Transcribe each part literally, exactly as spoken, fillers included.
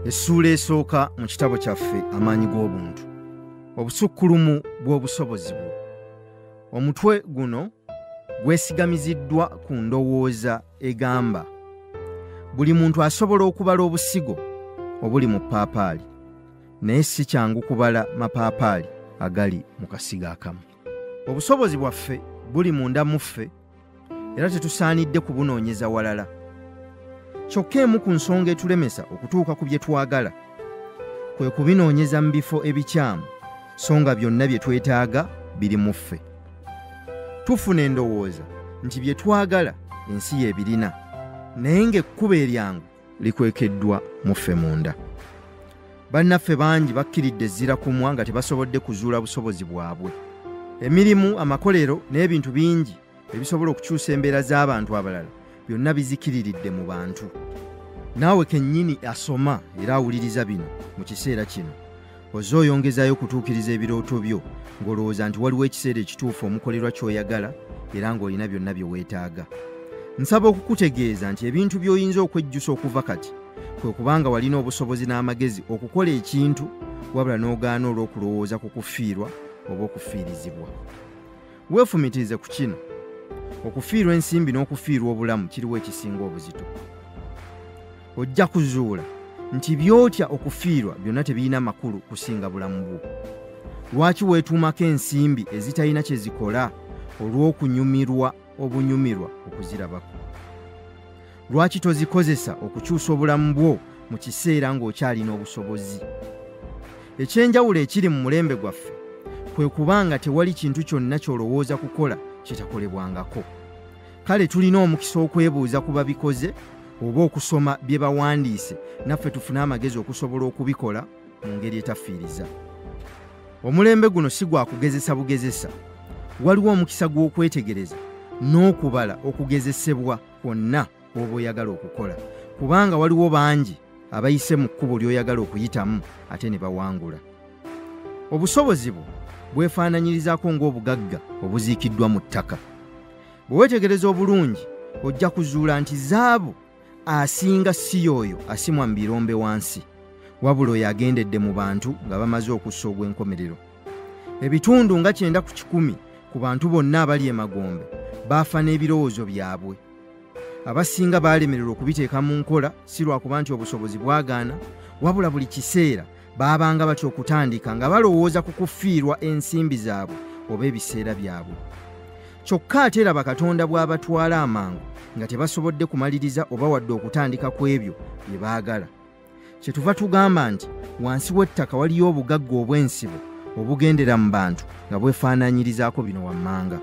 Essuula esooka mu kitabo kyaffe AmaanyiG'Obuntu. Obusukkulumu bw'Obusobozi Bwo. Omutwe guno gwesigamiziddwa ku ndowooza egamba buli muntu asobola okubala obusigo obuli mu ppaapaali, naye si kyangu kubala mapaapaali agali mu kasiga akamu. Obusobozi bwaffe buli munda mu ffe era tetusaanidde kubunoonyeza walala. Kyokka emu ku nsonga etulemesa okutuuka ku bye twagala kwe kubinoonyeza mu bifo ebikyamu, so nga byonna bye twetaaga biri mu ffe. Tufuna endowooza nti bye twagala ensi y'ebirina, naye ng'ekkubo eryangu likwekeddwa mu ffe munda. Bannaffe bangi bakkiridde ezzira kumwa nga tebasobodde kuzuula busobozi bwabwe. Emirimu, amakolero n'ebintu bingi ebisobola okukyusa embeera z'abantu abalala byonna bizikiriridde mu bantu. Naawe kennyini asoma era awuliriza bino mu kiseera kino, oze oyongezayo kutuukiriza ebirooto byo ng'olowooza nti waliwo ekiseera ekituufu omukolerwa ky'oyagala era ng'olina byonna bye weetaaga. Nsaba okukutegeeza nti ebintu by'oyinza okwejjusa okuva kati kwe kubanga walina obusobozi n'amagezi okukola ekintu wabula n'ogaana olw'okulowooza ku kufiirwa oba okufiirizibwa. Weefumitirize ku kino: okufiirwa ensimbi n'okufiirwa obulamu kiriwo ekisinga obuzito. Ojja kuzuula nti by'otya okufiirwa byonna tebirina makulu kusinga bulamu bwo. Lwaki weetuumako ensimbi ezitalina kye zikola olw'okunyumirwa obunyumirwa okuzirabako? Lwaki tozikozesa okukyusa obulamu bwo mu kiseera ng'okyalina obusobozi? Ekyenjawulo ekiri mu mulembe gwaffe kwe kubanga tewali kintu kyonna ky'olowooza kukola kitakolebwangako. Kale tulina omukisa okwebuuza ku babikoze oba okusoma bye bawandiise naffe tufune amagezi okusobola okubikola mu ngeri etafiiriza. Omulembe guno si gwa kugezesa bugezesa. Waliwo omukisa gw'okwetegereza n'okubala okugezesebwa kwonna kw'oba oyagala okukola, kubanga waliwo bangi abayise mu kkubo ly'oyagala okuyitamu ate ne bawangula. Obusobozi bwo bwefaananyirizaako ng'obugagga obuziikiddwa mu ttaka. Bwe weetegereza obulungi ojja kuzuula nti zaabu asinga si y'oyo asimwa mu birombe wansi, wabula oyo agendedde mu bantu nga bamaze okussa ogw'enkomerero. Ebitundu nga kyenda ku kikumi ku bantu bonna abali emagombe baafa n'ebirowoozo byabwe. Abasinga baalemererwa okubiteeka mu nkola si lwakuba nti obusobozi bwagaana, wabula buli kiseera baabanga batya okutandika nga balowooza ku kufiirwa ensimbi zaabwe oba ebiseera byabwe. Kyokka ate era Bakatonda bw'abatwala amangu nga tebasobodde kumaliriza oba wadde okutandika ku ebyo bye baagala. Kyetuva tugamba nti wansi w'ettaka waliyo obugagga obw'ensibo obugendera mu bantu nga bwefaananyirizaako bino wammanga.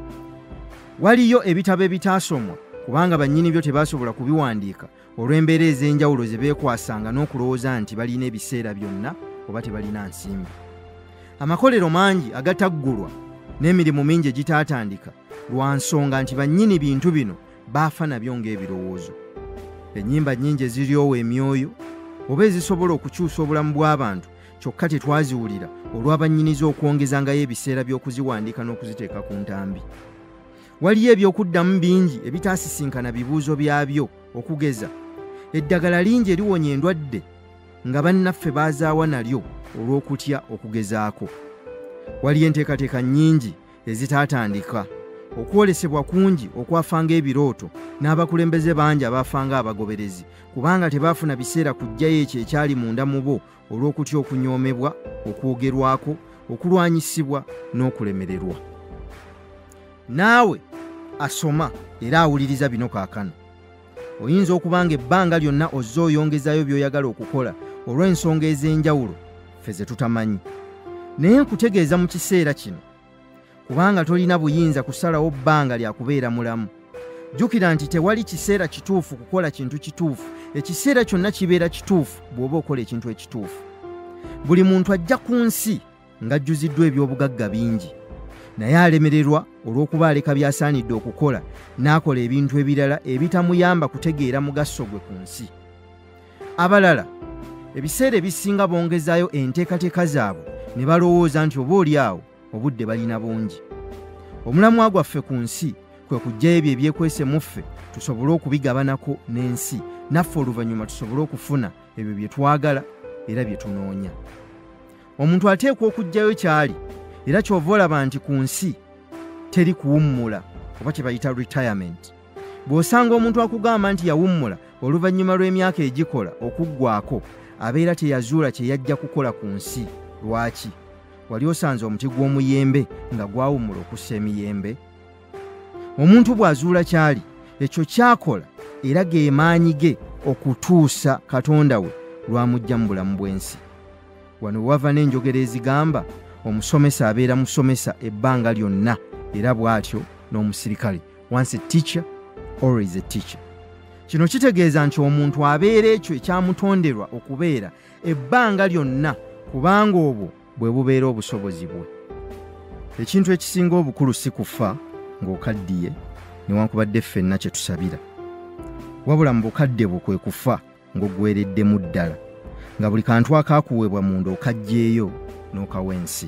Waliyo ebitabo ebitaasomwa kubanga bannyini byo tebaasobola kubiwandiika olw'embeera ez'enjawulo ze beekwasanga n'okulowooza nti balina ebiseera byonna oba tebalina nsimbi. Amakolero mangi agataggulwa n'emirimu mingi egitaatandika lwa nsonga nti bannyini bintu bino baafa nabyo ng'ebirowoozo. Ennyimba nnyingi eziryowa emyoyo oba ezisobola okukyusa obulamu bw'abantu kyokka tetwaziwulira olw'abannyiniza okwongezangayo ebiseera by'okuziwandiika n'okuziteeka ku ntambi. Waliyo eby'okuddamu bingi ebitaasisinkana bibuuzo byabyo, okugeza eddagala lingi eriwonya endwadde nga bannaffe baazaawa nalyo olw'okutya okugezaako. Waliyo enteekateeka nnyingi ezitaatandika, okwolesebwa kungi okwafanga ebirooto n'abakulembeze bangi abaafanga abagoberezi kubanga tebaafuna biseera kuggyayo ekyo ekyali munda mu bo olw'okutya okunyoomebwa, okwogerwako, okulwanyisibwa n'okulemererwa. Naawe asoma era awuliriza bino kaakano, oyinza okubanga ebbanga lyonna ozze oyongezayo by'oyagala okukola olw'ensonga ez'enjawulo ffe ze tutamanyi. Naye nkutegeeza mu kiseera kino, kubanga tolina buyinza kusalawo bbanga lya kubeera mulamu. Jjukira nti tewali kiseera kituufu kukola kintu kituufu. Ekiseera kyonna kibeera kituufu bw'oba okola ekintu ekituufu. Buli muntu ajja ku nsi ng'ajjuziddwa eby'obugagga bingi, naye alemererwa olw'okuba aleka by'asaanidde okukola n'akola ebintu ebirala ebitamuyamba kutegeera mugaso gwe ku nsi. Abalala ebiseera ebisinga bongezaayo enteekateeka zaabwe ne balowooza nti oba oli awo obudde balina bungi. Omulamwa gwaffe ku nsi kwe kujja ebyo ebyekwese muffe tusobole okubigabanako n'ensi naffe oluvannyuma tusobole okufuna ebyo bye twagala era bye tunoonya. Omuntu ateekwa okujjayo kyali era ky'ova olaba nti ku nsi teri kuwummula oba kye bayita retirement. Bw'osanga omuntu akugamba nti yawummula oluvannyuma lw'emyaka egikola okuggwako abeera teyazuula kye yajja kukola ku nsi. Lwaki? Wali osanze omuti gw'omuyembe nga gwawummula okussa emiyembe? Omuntu bw'azuula kyali ekyo kyakola era ge maanyi ge okutuusa Katonda we lwamujja mu bulamu bw'ensi. Wano wava n'enjogera ezigamba omusomesa abeera musomesa ebbanga lyonna era bw'atyo n'omusirikale. Once a teacher, always a teacher. Kino kitegeeza nti omuntu abeera ekyo ekyamutonderwa okubeera ebbanga lyonna kubanga obwo bwe bubeera obusobozi bwe. Ekintu ekisinga obukulu si kufa ng'okaddiye newankubadde ffenna kye tusabira, wabula mu bukadde bwo kwe kufa ng'oggwereddemu ddala nga buli kantu akaakuweebwa munda okagjeeyo n'okawa ensi.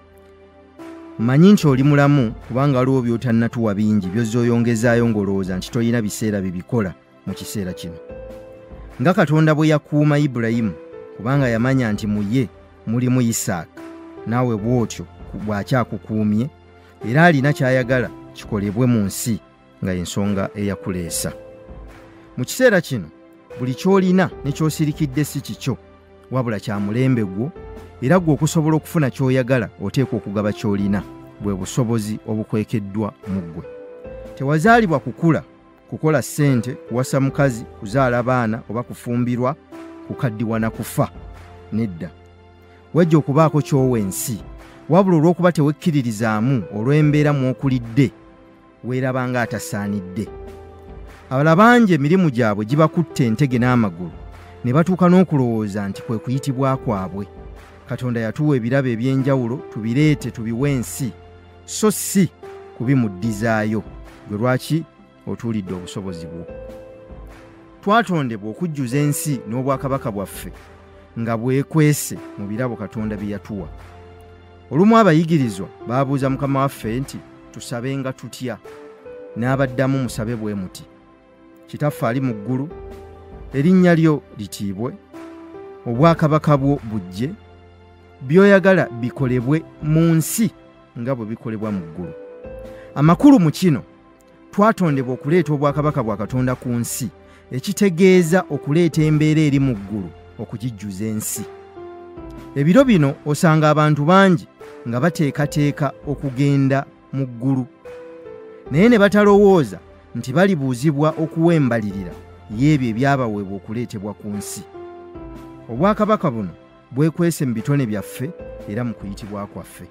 Mmanyi nti oli mulamu kubanga waliwo by'otannatuwa bingi by'ozza oyongezaayo ng'olowooza nti tolina biseera bibikola mu kiseera kino. Nga Katonda bwe yakuuma Ibulayimu kubanga yamanya nti mu ye mulimu Isaaka, naawe bw'otyo bw'akyakukuumye era alina ky'ayagala kikolebwe mu nsi nga y'ensonga eyakuleesa. Mu kiseera kino buli ky'olina ne ky'osirikidde si kikyo wabula kya mulembe gwo era gwe okusobola okufuna ky'oyagala oteekwa okugaba ky'olina bwe busobozi obukwekeddwa mu ggwe. Tewazaalibwa kukula, kukola ssente, kuwasa mukazi, kuzaala baana oba kufumbirwa, kukaddiwa na kufa. Nedda. Wajja okubaako ky'owa ensi wabula olw'okuba tewekkiririzaamu olw'embeera mw'okulidde weeraba nga atasaanidde. Abala bangi emirimu gyabwe gibakutte entege n'amagulu ne batuuka n'okulowooza nti kwe kuyitibwa kwabwe. Katonda yatuwa ebirabo eby'enjawulo tubireete tubiwe ensi so si kubimuddizaayo. Gwe lwaki otuulidde obusobozi bwo. Twatondebwa okujjuza ensi n'obwakabaka bwaffe nga bwekwese mu birabo Katonda bye yatuwa. Olumu abayigirizwa baabuuza Mukama waffe nti tusabenga tutya, n'abaddamu musabe bwe muti: Kitaffe ali mu ggulu, erinnya lyo litiibwe, obwakabaka bwo bujje, by'oyagala bikolebwe mu nsi nga bwe bikolebwa mu ggulu. Amakulu mu kino twatondebwa okuleeta obwakabaka bwa Katonda ku nsi, ekitegeeza okuleeta embeera eri mu ggulu okugijjuza ensi. Ebiro bino osanga abantu bangi nga bateekateeka okugenda mu ggulu naye ne batalowooza nti balibuuzibwa okuwembalirira y'ebyo ebyabaweebwa okuleetebwa ku nsi. Obwakabaka buno bwekwese mu bitone byaffe era mu kuyitibwa kwaffe.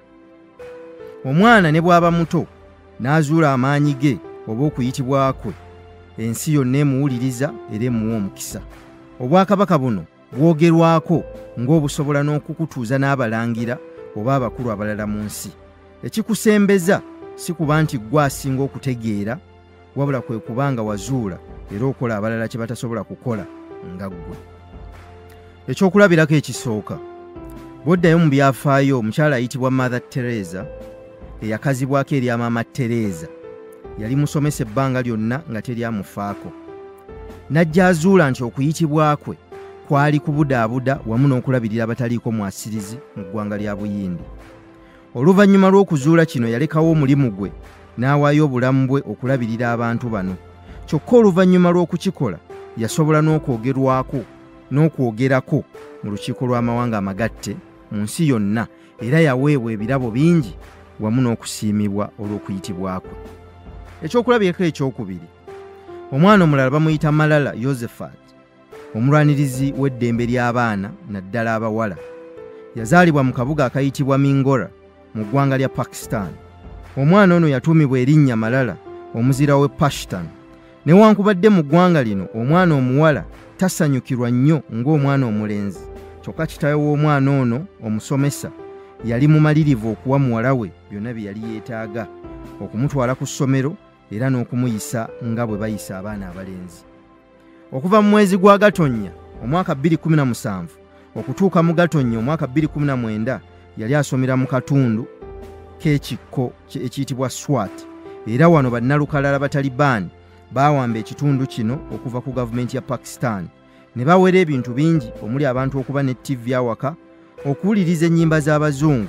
Omwana ne bw'aba muto n'azuula amaanyi ge oba okuyitibwa kwe, ensi yonna emuwuliriza era emuwa omukisa. Obwakabaka buno bwogerwako ng'obusobola n'okukutuuza n'abalangira oba abakulu abalala mu nsi. Ekikusembeza si kuba nti ggwe asinga okutegeera wabula kwe kubanga wazuula era okola abalala kye batasobola kukola nga ggwe. Ekyokulabirako ekisooka, bw'oddayo mu byafaayo omukyala ayitibwa Mother Teresa eyakazibwako eri Maama Teresa yali musomesa ebbanga lyonna nga teryamufaako. Najja azuula nti okuyitibwa kwe kwali kubudaabuda wamu n'okulabirira abataliiko mwasirizi mu ggwanga lya Buyindi. Oluvannyuma lw'okuzuula kino yalekawo omulimu gwe n'awaayo obulamu bwe okulabirira abantu bano. Kyokka oluvannyuma lw'okukikola yasobola n'okwogerwako n'okwogerako mu lukiiko lw'amawanga amagatte mu nsi yonna era yaweebwa ebirabo bingi wamu n'okusiimibwa olw'okuyitibwa kwe. Ekyokulabirako ekyokubiri, omwana omulala bamuyita Malala Yousafzai, omulwanirizi w'eddembe ly'abaana naddala abawala. Yazaalibwa mu kabuga akayitibwa Mingora mu ggwanga lya Pakistan. Omwana ono yatuumibwa erinnya Malala omuzira w'e Pashtan. Newankubadde mu ggwanga lino omwana omuwala tasanyukirwa nnyo ng'omwana omulenzi, kyokka kitaawe w'omwana ono omusomesa yali mumalirivu okuwa muwala we byonna bye yali yeetaaga, okumutwala ku ssomero era n'okumuyisa nga bwe bayisa abaana abalenzi. Okuva mu mwezi gwa Gatonnya omwaka bbiri kumi na musanvu okutuuka mu Gatonnya omwaka bbiri kumi na mwenda yali asomera mu katundu k'ekikko ekiyitibwa Swat era wano bannalukalala Bataliban baawamba ekitundu kino okuva ku gavumenti ya Pakistan ne bawera ebintu bingi omuli abantu okuba ne T V awaka okuwuliriza ennyimba z'abazungu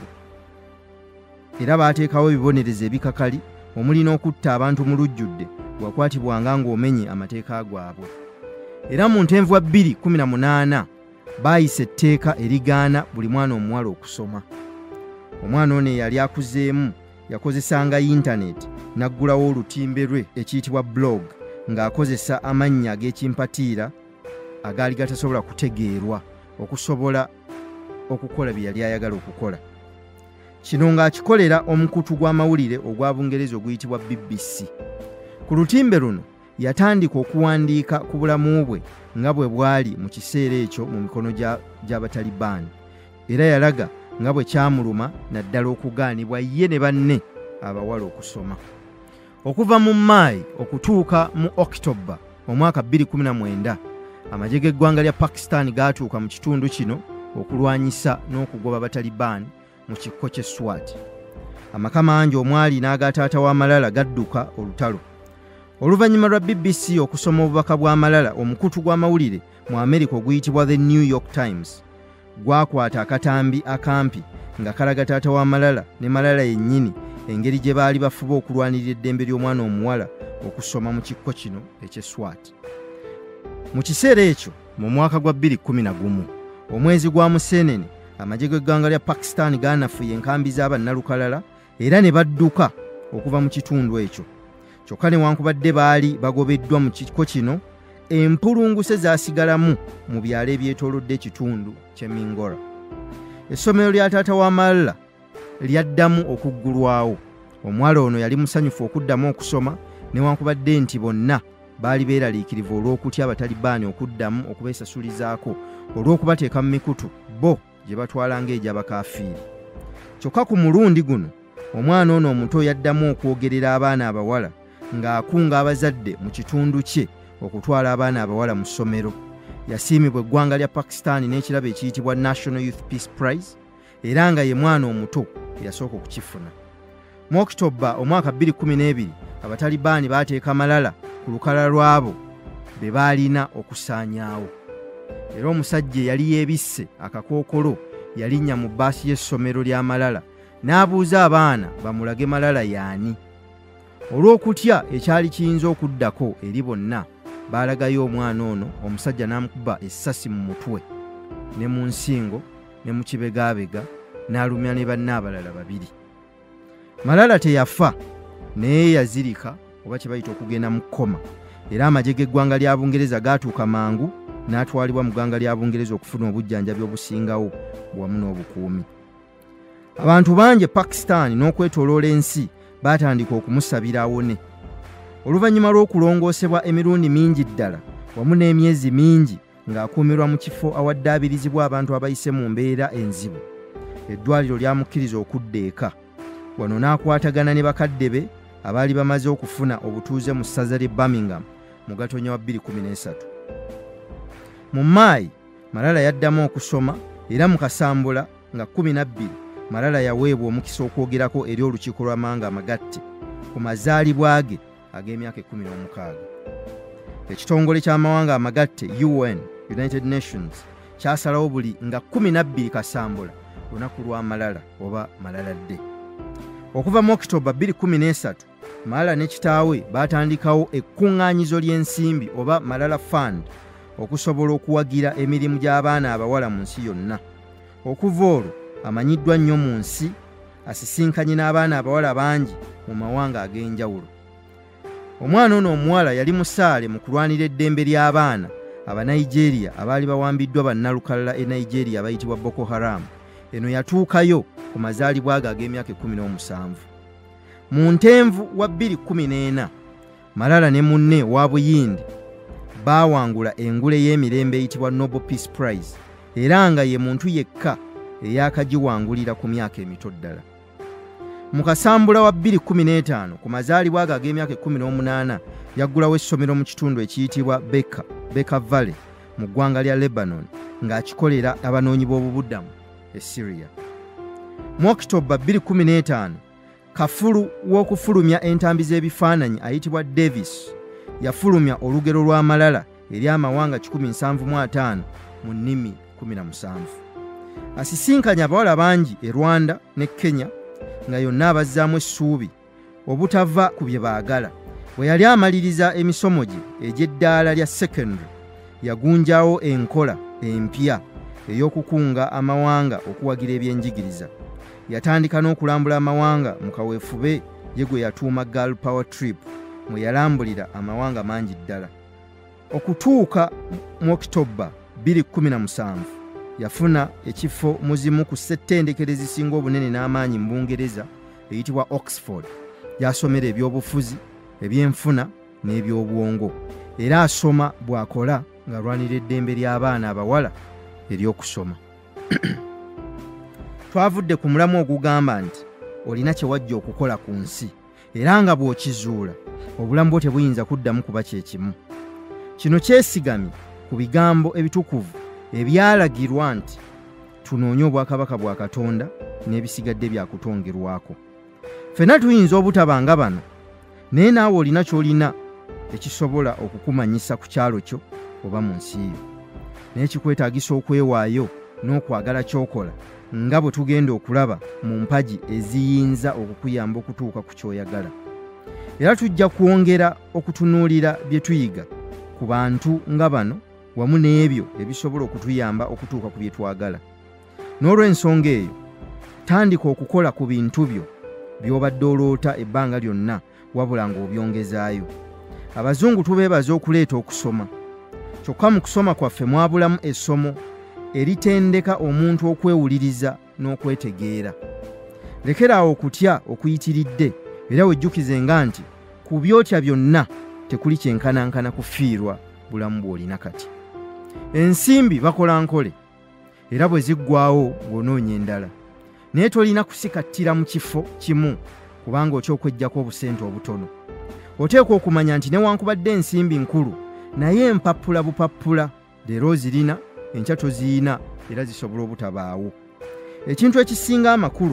era baateekawo ebibonerezo ebikakali omuli n'okutta abantu mu lujjudde bwakwatibwanga ng'omenye amateeka gwabwe. Era mu Ntenvu wa bbiri kumi na munaana baayisa etteeka erigaana buli mwana omuwala okusoma. Omwana ono eyali akuzeemu yakozesanga yintaneeti n'aggulawo olutimbe lwe ekiyitibwa blog ng'akozesa amannya ag'ekimpatiira agaali gatasobola kutegeerwa okusobola okukola bye yali ayagala okukola. Kino ng'akikolera omukutu gw'amawulire ogwa Bungereza oguyitibwa B B C. Ku lutimbe luno yatandika okuwandiika ku bulamu bwe nga bwe bwali mu kiseera ekyo mu mikono gy'Abataliban era yalaga nga bwe kyamuluma naddala okugaanibwa ye ne banne abawala okusoma. Okuva mu Maayi okutuuka mu Oktoba omwaka bbiri kumi na mwenda amagye g'eggwanga lya Pakistan gaatuuka mu kitundu kino okulwanyisa n'okugoba Abataliban mu kikko ky'e Swat. Amaka mangi omwali n'aga taata wa Malala gadduka olutalo. Oluvannyuma lwa B B C okusoma obubaka bwa Malala, omukutu gw'amawulire mu Amerika oguyitibwa The New York Times gwakwata akatambi akampi nga kalaga taata wa Malala ne Malala yennyini engeri gye baali bafuba okulwanirira eddembe ly'omwana omuwala okusoma mu kikko kino eky'e Swat. Mu kiseera ekyo mu mwaka gwa bbiri kumi na gumu omwezi gwa Museenene amagye g'eggwanga lya Pakistan gaanafuye enkambi z'abannalukalala era ne badduka okuva mu kitundu ekyo. Kyokka newankubadde baali bagobeddwa mu kikko kino, empulunguse zaasigalamu mu byalo ebyetoolodde ekitundu ky'e Mingora. Essomero lya taata wa Malala lyaddamu okuggulwawo. Omuwala ono yali musanyufu okuddamu okusoma newankubadde nti bonna baali beeraliikirivu olw'okutya Abataliban okuddamu okubeesasulizaako olw'okubateeka mu mikutu bo gye batwalanga egy'abakafiiri. Kyokka ku mulundi guno omwana ono omuto yaddamu okwogerera abaana abawala ng'akunga abazadde mu kitundu kye okutwala abaana abawala mu ssomero. Yasiimibwa eggwanga lya Pakistan n'ekirabo ekiyitibwa National Youth Peace Prize era nga ye mwana omuto eyasooka okukifuna. Mu Oktoba omwaka bbiri kumi n'ebiri Abataliban baateeka Malala ku lukalala lwabo be baalina okusaanyaawo. Era omusajja yali yeebisse akakookolo yalinnya mu bbaasi y'essomero lya Malala n'abuuza abaana bamulage Malala y'ani. Olw'okutya ekyali kiyinza okuddako eri bonna baalagayo omwana ono, omusajja n'amukuba essasi mu mutwe ne mu nsingo ne mu kibegaabega n'alumya ne banne abalala babiri. Malala teyafa naye yazirika oba kye bayita okugenda mu kkoma, era amagye g'eggwanga lya Bungereza gaatuuka mangu n'atwalibwa mu ggwanga lya Bungereza okufuna obujjanjabi obusingawo wamu n'obukuumi. Abantu bangi e Pakistan n'okwetooloola ensi baatandika okumusabira awone. Oluvannyuma lw'okulongoosebwa emirundi mingi ddala wamu n'emyezi mingi ng'akuumirwa mu kifo awaddaabirizibwa abantu abayise mu mbeera enzibu, eddwaliro lyamukkiriza okudda eka. Wano n'akwatagana ne bakadde be abaali bamaze okufuna obutuuze mu ssaza ly'e Birmingham mu Gatonnya wa bbiri kumi n'esatu. Mu Maayi Malala yaddamu okusoma era mu Kasambula nga kkumi na bbiri Malala yaweebwa omukisa okwogerako eri olukiiko lw'amawanga amagatte ku mazaalibwa ge ag'emyaka ekkumi n'omukaaga. Ekitongole ky'amawanga amagatte U N, United Nations, kyasalawo buli nga kkumi na bbiri Kasambula lunaku lwa Malala oba Malala Day. Okuva mu Oktoba bbiri kumi n'esatu Malala ne kitaawe baatandikawo ekkuŋŋaanyizo ly'ensimbi oba Malala Fund okusobola okuwagira emirimu gy'abaana abawala mu nsi yonna. Okuva olwo amanyiddwa nnyo mu nsi, asisinkanye n'abaana abawala bangi mu mawanga ag'enjawulo. Omwana ono omuwala yali musaale mu kulwanira eddembe ly'abaana Abanigeria abaali bawambiddwa bannalukalala e Nigeria abayitibwa Boko Haram. Eno yatuukayo ku mazaalibwa ge ag'emyaka ekkumi n'omusanvu. Mu Ntenvu wa bbiri kumi n'ena Malala ne munne wa Buyindi baawangula engule y'emirembe eyitibwa Nobel Peace Prize era nga ye muntu yekka eyakagiwangulira ku myaka emito ddala. Mu Kasambula wa bbiri kumi n'etaano ku mazaalibwa ge ag'emyaka ekkumi n'omunaana yaggulawo essomero mu kitundu ekiyitibwa Beka, Beka Valley mu ggwanga lya Lebanon ng'akikolera abanoonyi b'obubuddamu e Syria. Mu Oktoba bbiri kumi n'etaano kafulu w'okufulumya entambi z'ebifaananyi ayitibwa Davis yafulumya olugero lw'amalala eri amawanga kikumi nsanvu mu ataano mu nnimi kkumi na musanvu. Asisinkanye abawala bangi e Rwanda ne Kenya nga yonna abazzaamu essuubi obutava ku bye baagala. Bwe yali amaliriza emisomo gye egy'eddaala lya secondary yagunjaawo enkola empya ey'okukunga amawanga okuwagira ebyenjigiriza. Yatandika n'okulambula amawanga mu kaweefube ye gwe yatuuma Girl Power Trip mwe yalambulira amawanga mangi ddala. Okutuuka mu October bbiri kkumi na musanvu yafuna ekifo muzimu ku ssettendekero ezisinga obunene n'amaanyi mu Bungereza eyitibwa Oxford. Yasomera ebyobufuzi, ebyenfuna n'ebyobwongo era asoma bw'akola ng'alwanira eddembe ly'abaana abawala ery'okusoma. Twavudde ku mulamu ogugamba nti olina kye wajja okukola ku nsi era nga bw'okizuula obulamu bwo tebuyinza kuddamu kuba kye kimu. Kino kyesigamye ku bigambo ebitukuvu ebyalagirwa nti tunoonye obwakabaka bwa Katonda n'ebisigadde byakutongerwako. Ffenna tuyinza obutabanga bano naye naawe olina ky'olina ekisobola okukumanyisa ku kyalo kyo oba mu nsi yo. Naye kikwetaagisa okwewaayo n'okwagala ky'okola nga bwe tugenda okulaba mu mpagi eziyinza okukuyamba okutuuka ku ky'oyagala. Era tujja kwongera okutunuulira bye tuyiga ku bantu nga bano wamu n'ebyo ebisobola okutuyamba okutuuka ku bye twagala. N'olw'ensonga eyo tandika okukola ku bintu byo by'obadde oloota ebbanga lyonna wabula ng'obyongezaayo. Abazungu tubeebaza okuleeta okusoma. Kyokka mu kusoma kwaffe mwabulamu essomo eritendeka omuntu okwewuliriza n'okwetegeera. Lekeraawo okutya okuyitiridde era wejjukizenga nti ku byotya byonna tekuli kyenkanankana kufiirwa bulamu bw'olina kati. Ensimbi bakola nkole era bwe ziggwaawo bw'onoonya endala. Naye tolina kusikattira mu kifo kimu kubanga okyokweggyaku obusente obutono. Oteekwa okumanya nti newankubadde ensimbi nkulu naye empappula bupappula leero zirina enkya toziyina era zisobola obutabaawo. Ekintu ekisinga amakulu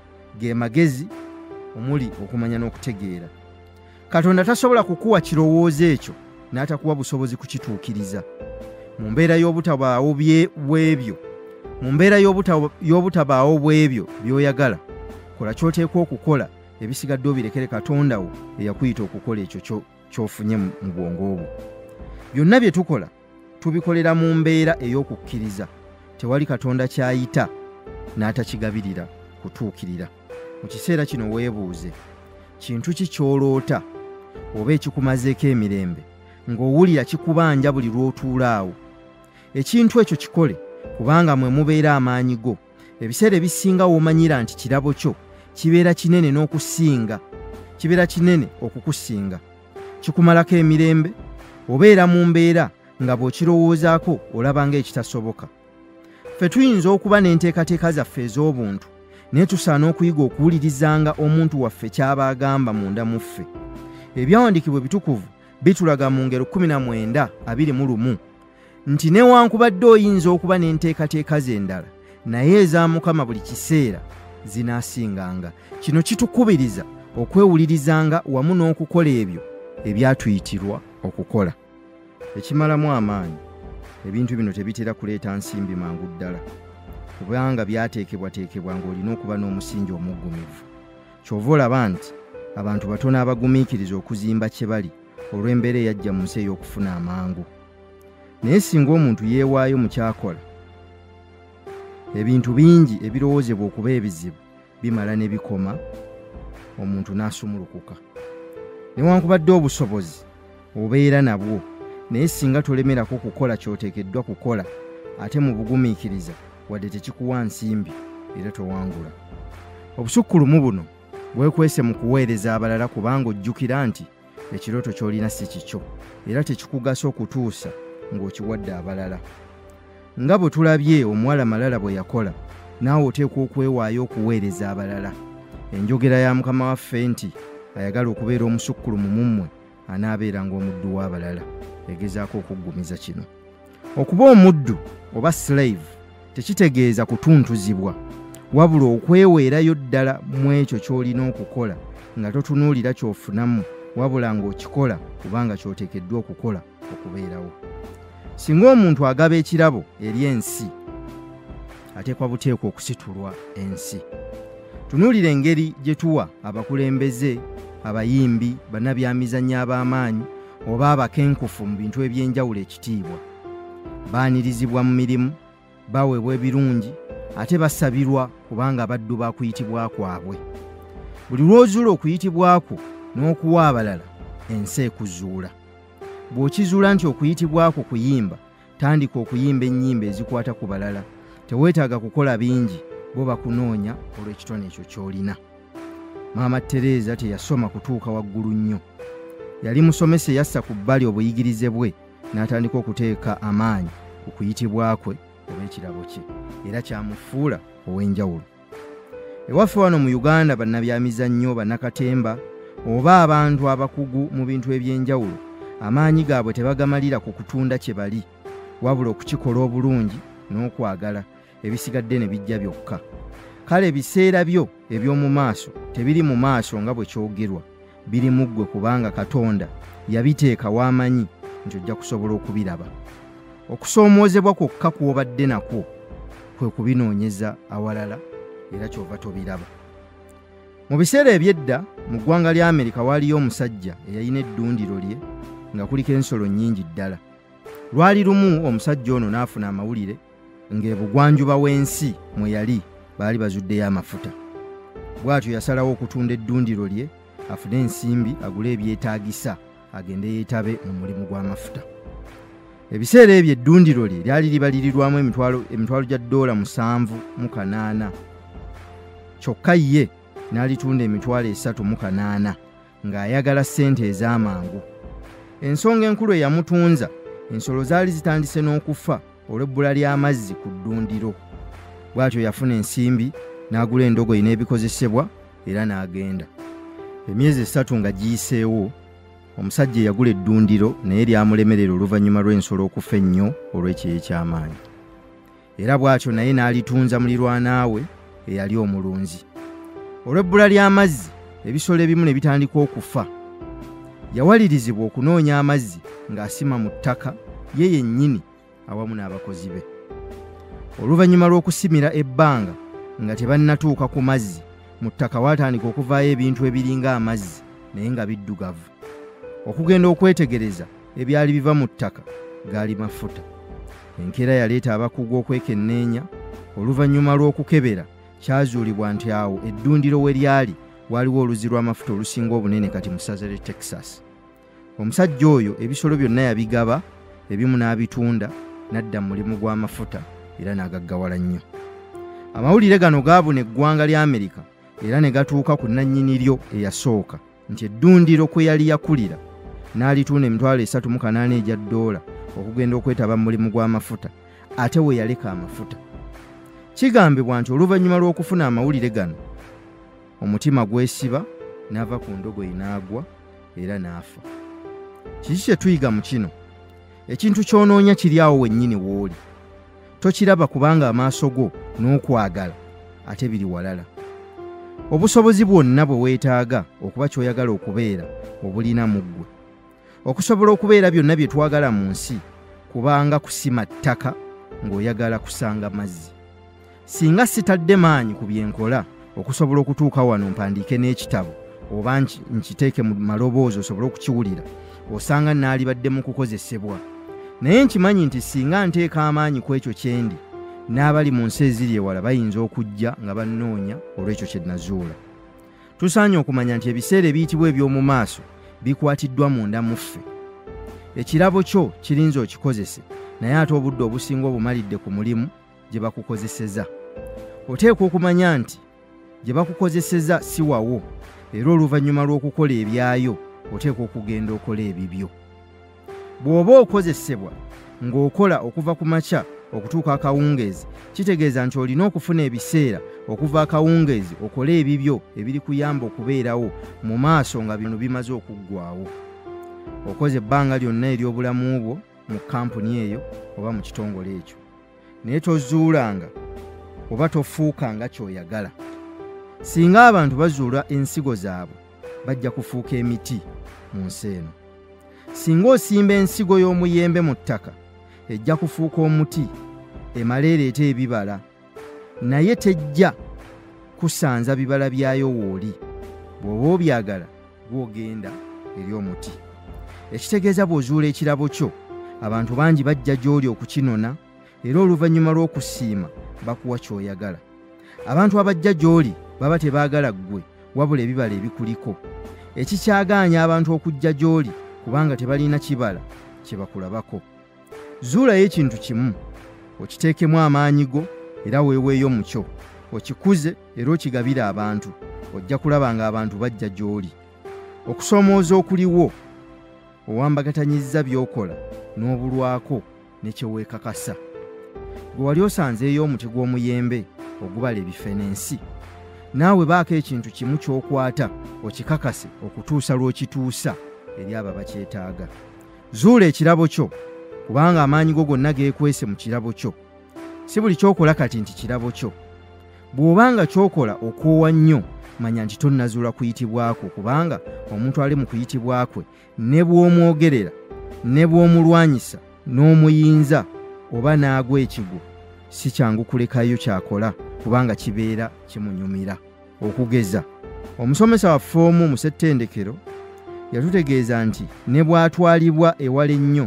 ge magezi omuli okumanya n'okutegeera. Katonda tasobola kukuwa kirowoozo ekyo n'atakuwa busobozi kukituukiriza. Mu mbeera y'obutabaawo bw'ebyo mu mbeera y'obutabaawo bw'ebyo by'oyagala kola ky'oteekwa okukola ebisigadde obirekere Katonda wo eyakuyita okukola ekyo ky'ofunye mu bwongo bwo. Byonna bye tukola tubikolera mu mbeera ey'okukkiriza. Tewali Katonda ky'ayita n'atakigabirira kutuukirira. Mu kiseera kino weebuuze kintu ki ky'oloota oba ekikumazeeko emirembe ng'owulira kikubanja buli lw'otuula awo. Ekintu ekyo kikole kubanga mwe mubeera amaanyi go. Ebiseera ebisinga w'omanyira nti kirabo kyo kibeera kinene n'okusinga kibeera kinene okukusinga. Kikumalako emirembe obeera mu mbeera nga bw'okirowoozaako olaba ng'ekitasoboka. Ffe tuyinza okuba n'enteekateeka zaffe ez'obuntu naye tusaana okuyiga okuwulirizanga omuntu waffe ky'aba agamba munda mu ffe. Ebyawandiikibwa ebitukuvu bitulaga mu ngero kkumi na mwenda abiri mu lumu nti newankubadde oyinza okuba n'enteekateeka z'endala naye eza Mukama buli kiseera zinaasinganga. Kino kitukubiriza okwewulirizanga wamu n'okukola ebyo ebyatuyitirwa okukola. Ekimalamu amaanyi, ebintu bino tebitera kuleeta nsimbi mangu ddala kubanga byateekebwateekebwa ng'olina okuba n'omusingi omuggumivu. Kyova olaba nti abantu batono abagumiikiriza okuzimba kye bali olw'embeera eyajja mu nsi ey'okufuna amangu. Naye singa omuntu yeewaayo mu kyakola, ebintu bingi ebirowoozebwa okuba ebizibu bimala ne bikoma, omuntu n'asumulukuka. Newankubadde obusobozi obeera nabwo, naye singa tolemerako kukola ky'oteekeddwa kukola ate mu bugumiikiriza wadde tekikuwa nsimbi era towangula. Obusukkulumu buno bwekwese mu kuweereza abalala kubanga ojjukira nti ekirooto ky'olina si kikyo era tekikugasa okutuusa ng'okiwadde abalala. Nga bwe tulabye omuwala Malala bwe yakola, naawe oteekwa okwewaayo okuweereza abalala. Enjogera ya Mukama waffe nti ayagala okubeera omusukkulumu mu mmwe anaabeeranga omuddu w'abalala egezaako okuggumiza kino. Okuba omuddu oba slave tekitegeeza kutuntuzibwa wabula okweweerayo ddala mu ekyo ky'olina okukola nga totunuulira ky'ofunamu wabula ng'okikola kubanga ky'oteekeddwa okukola okubeerawo. Singa omuntu agaba ekirabo eri ensi, ateekwa buteekwa okusitulwa ensi. Tunuulira engeri gye tuwa abakulembeze, abayimbi, bannabyamizannyo ab'amaanyi oba abakenkufu mu bintu eby'enjawulo ekitiibwa. Baanirizibwa mu mirimu, baweebwa ebirungi, ate basabirwa kubanga baddu ba kuyitibwa kwabwe. Buli lw'ozuula okuyitibwa kwo n'okuwa abalala, ensi ekuzuula. Bw'okizuula nti okuyitibwa kwo kuyimba, tandika okuyimba ennyimba ezikwata ku balala. Teweetaaga kukola bingi, bo bakunoonya olw'ekitone ekyo ky'olina. Maama Tereza teyasoma kutuuka waggulu nnyo. Yali musomesa eyassa ku bbali obuyigirize bwe n'atandika okuteeka amaanyi ku kuyitibwa kwe oba ekirabo kye, era kyamufuula ow'enjawulo. Ewaffe wano mu Uganda bannabyamizannyo, bannakatemba oba abantu abakugu mu bintu eby'enjawulo, amaanyi gaabwe tebagamalira ku kutunda kye bali, wabula okukikola obulungi n'okwagala, ebisigadde ne bijja byokka. Kale ebiseera byo eby'omu maaso tebiri mu maaso nga bwe kyogerwa, biri mu ggwe kubanga Katonda yabiteeka w'amanyi nti ojja kusobola okubiraba. Okusoomoozebwa kwokka kw'obadde nakwo kwe kubinoonyeza awalala, era kyova tobiraba. Mu biseera eby'edda mu ggwanga lya Amerika waaliyo omusajja eyalina eddundiro lye nga kuliko ensolo nnyingi ddala. Lwali lumu omusajja ono n'afuna amawulire ng'ebugwanjuba w'ensi mwe yali baali bazuddeyo amafuta. Bw'atyo yasalawo okutunda eddundiro lye afune ensimbi agule ebyetaagisa agende yeetabe mu mulimu gw'amafuta. Ebiseera ebyo eddundiro lye lyali libalirirwamu emitwalo emitwalo gya ddoola musanvu mu kanaana. Kyokka ye n'alitunda emitwalo esatu mu kanaana ng'ayagala ssente ez'amangu. Ensonga enkulu eyamutunza, ensolo zaali zitandise n'okufa olw'ebbula ly'amazzi ku ddundiro. Bw'atyo yafuna ensimbi n'agula endogoyi n'ebikozesebwa era n'agenda. Emyezi esatu nga giyiseewo, omusajja eyagula eddundiro naye lyamulemerera oluvannyuma lw'ensolo okufa ennyo olw'ekyeya ky'amaanyi. Era bw'atyo naye n'alitunza mulirwana we eyali omulunzi. Olw'ebbula ly'amazzi, ebisolo ebimu ne bitandika okufa. Yawalirizibwa okunoonya amazzi ng'asima mu ttaka ye yennyini awamu n'abakozi be. Oluvannyuma lw'okusimira ebbanga nga tebannatuuka ku mazzi, mu ttaka waatandika okuvaayo ebintu ebiringa amazzi naye nga biddugavu. Okugenda okwetegereza ebyali biva mu ttaka gaali mafuta. Enkeera yaleeta abakugu okwekenneenya. Oluvannyuma lw'okukebera kyazuulibwa nti awo eddundiro we lyali waaliwo oluzi lw'amafuta olusinga obunene kati mu ssaza ly'e Texas. Omusajja oyo ebisolo byonna yabigaba, ebimu n'abitunda n'adda mu mulimu gw'amafuta era n'agaggawala nnyo. Amawulire gano gaabuna eggwanga lya Amerika era ne gatuuka ku nannyini lyo eyasooka nti eddundiro kwe yali yakulira n'alitunda emitwalo esatu mu kanaana egya ddoola okugenda okwetaba mu mulimu gw'amafuta, ate we yaleka amafuta. Kigambibwa nti oluvannyuma lw'okufuna amawulire gano, omutima gwesiba n'ava ku ndogoyi n'agwa era n'afa. Kiki kye tuyiga mu kino? Ekintu ky'onoonya kiri awo wennyini w'oli. Tokiraba kubanga amaaso go n'okwagala ate biri walala. Obusobozi bwonna bwe weetaaga okuba ky'oyagala okubeera obulina mu ggwe. Okusobola okubeera byonna bye twagala mu nsi kubanga kusima ttaka ng'oyagala kusanga mazzi. Singa sitadde maanyi ku bye nkola okusobola okutuuka wano mpandiike n'ekitabo oba nkiteeke mu maloboozi osobole okukiwulira, osanga naalibadde mu kukozesebwa. Naye nkimanyi nti singa nteeka amaanyi ku ekyo kyendi, n'abali mu nsi eziri ewala bayinza okujja nga bannoonya olw'ekyo kye nazuula. Tusaanye okumanya nti ebiseera ebiyitibwa eby'omu maaso bikwatiddwa munda mu ffe. Ekirabo kyo kirinza okikozese, naye ate obudde obusinga obumalidde ku mulimu gye bakukozeseza. Oteekwa okumanya nti gye bakukozeseza si wawo, era oluvannyuma lw'okukola ebyayo oteekwa okugenda okola ebibyo. Bw'oba okozesebwa ng'okola okuva ku makya okutuuka akawungeezi, kitegeeza nti olina okufuna ebiseera okuva akawungeezi okole ebibyo ebiri kuyamba okubeerawo mu maaso nga bino bimaze okuggwaawo. Okoze ebbanga lyonna ery'obulamu bwo mu kampuni eyo oba mu kitongole ekyo, naye tozuulanga oba tofuuka nga ky'oyagala. Singa abantu bazuula ensigo zaabwe bajja kufuuka emiti mu nsi eno. Singa osimba ensigo y'omuyembe mu ttaka ejja kufuuka omuti emale ereeta ebibala, naye tejja kusanza bibala byayo wooli. Bw'oba obyagala gw'ogenda eri omuti. Ekitegeeza bw'ozuula ekirabo kyo abantu bangi bajja gy'oli okukinona, era oluvannyuma lw'okusiima bakuwa ky'oyagala. Abantu abajja gy'oli baba tebaagala ggwe wabula ebibala ebikuliko. Ekikyagaanya abantu okujja gy'oli kubanga tebalina kibala kye bakulabako. Zuulayo ekintu kimu, okiteekemu amaanyi go era weeweeyo mu kyo, okikuze era okigabire abantu. Ojja kulaba ng'abantu bajja gy'oli. Okusoomooza okuliwo owambagatanyizza by'okola n'obulwako ne kye weekakasa. Gwe wali osanzeeyo omuti gw'omuyembe ogubala ebifenensi, naawe baako ekintu kimu ky'okwata okikakase okutuusa lw'okituusa eri abo bakyetaaga. Zuula ekirabo kyo kubanga amaanyi go gonna geekwese mu kirabo kyo. Si buli ky'okola kati nti kirabo kyo. Bw'obanga ky'okola okwowa nnyo, manya nti tonnazuula kuyitibwako, kubanga omuntu ali mu kuyitibwa kwe ne bw'omwogerera ne bw'omulwanyisa n'omuyinza oba n'agwa ekigo, si kyangu kulekayo kyakola kubanga kibeera kimunyumira. Okugeza, omusomesa waffe omu mu ssettendekero yatutegeeza nti ne bw'atwalibwa ewala ennyo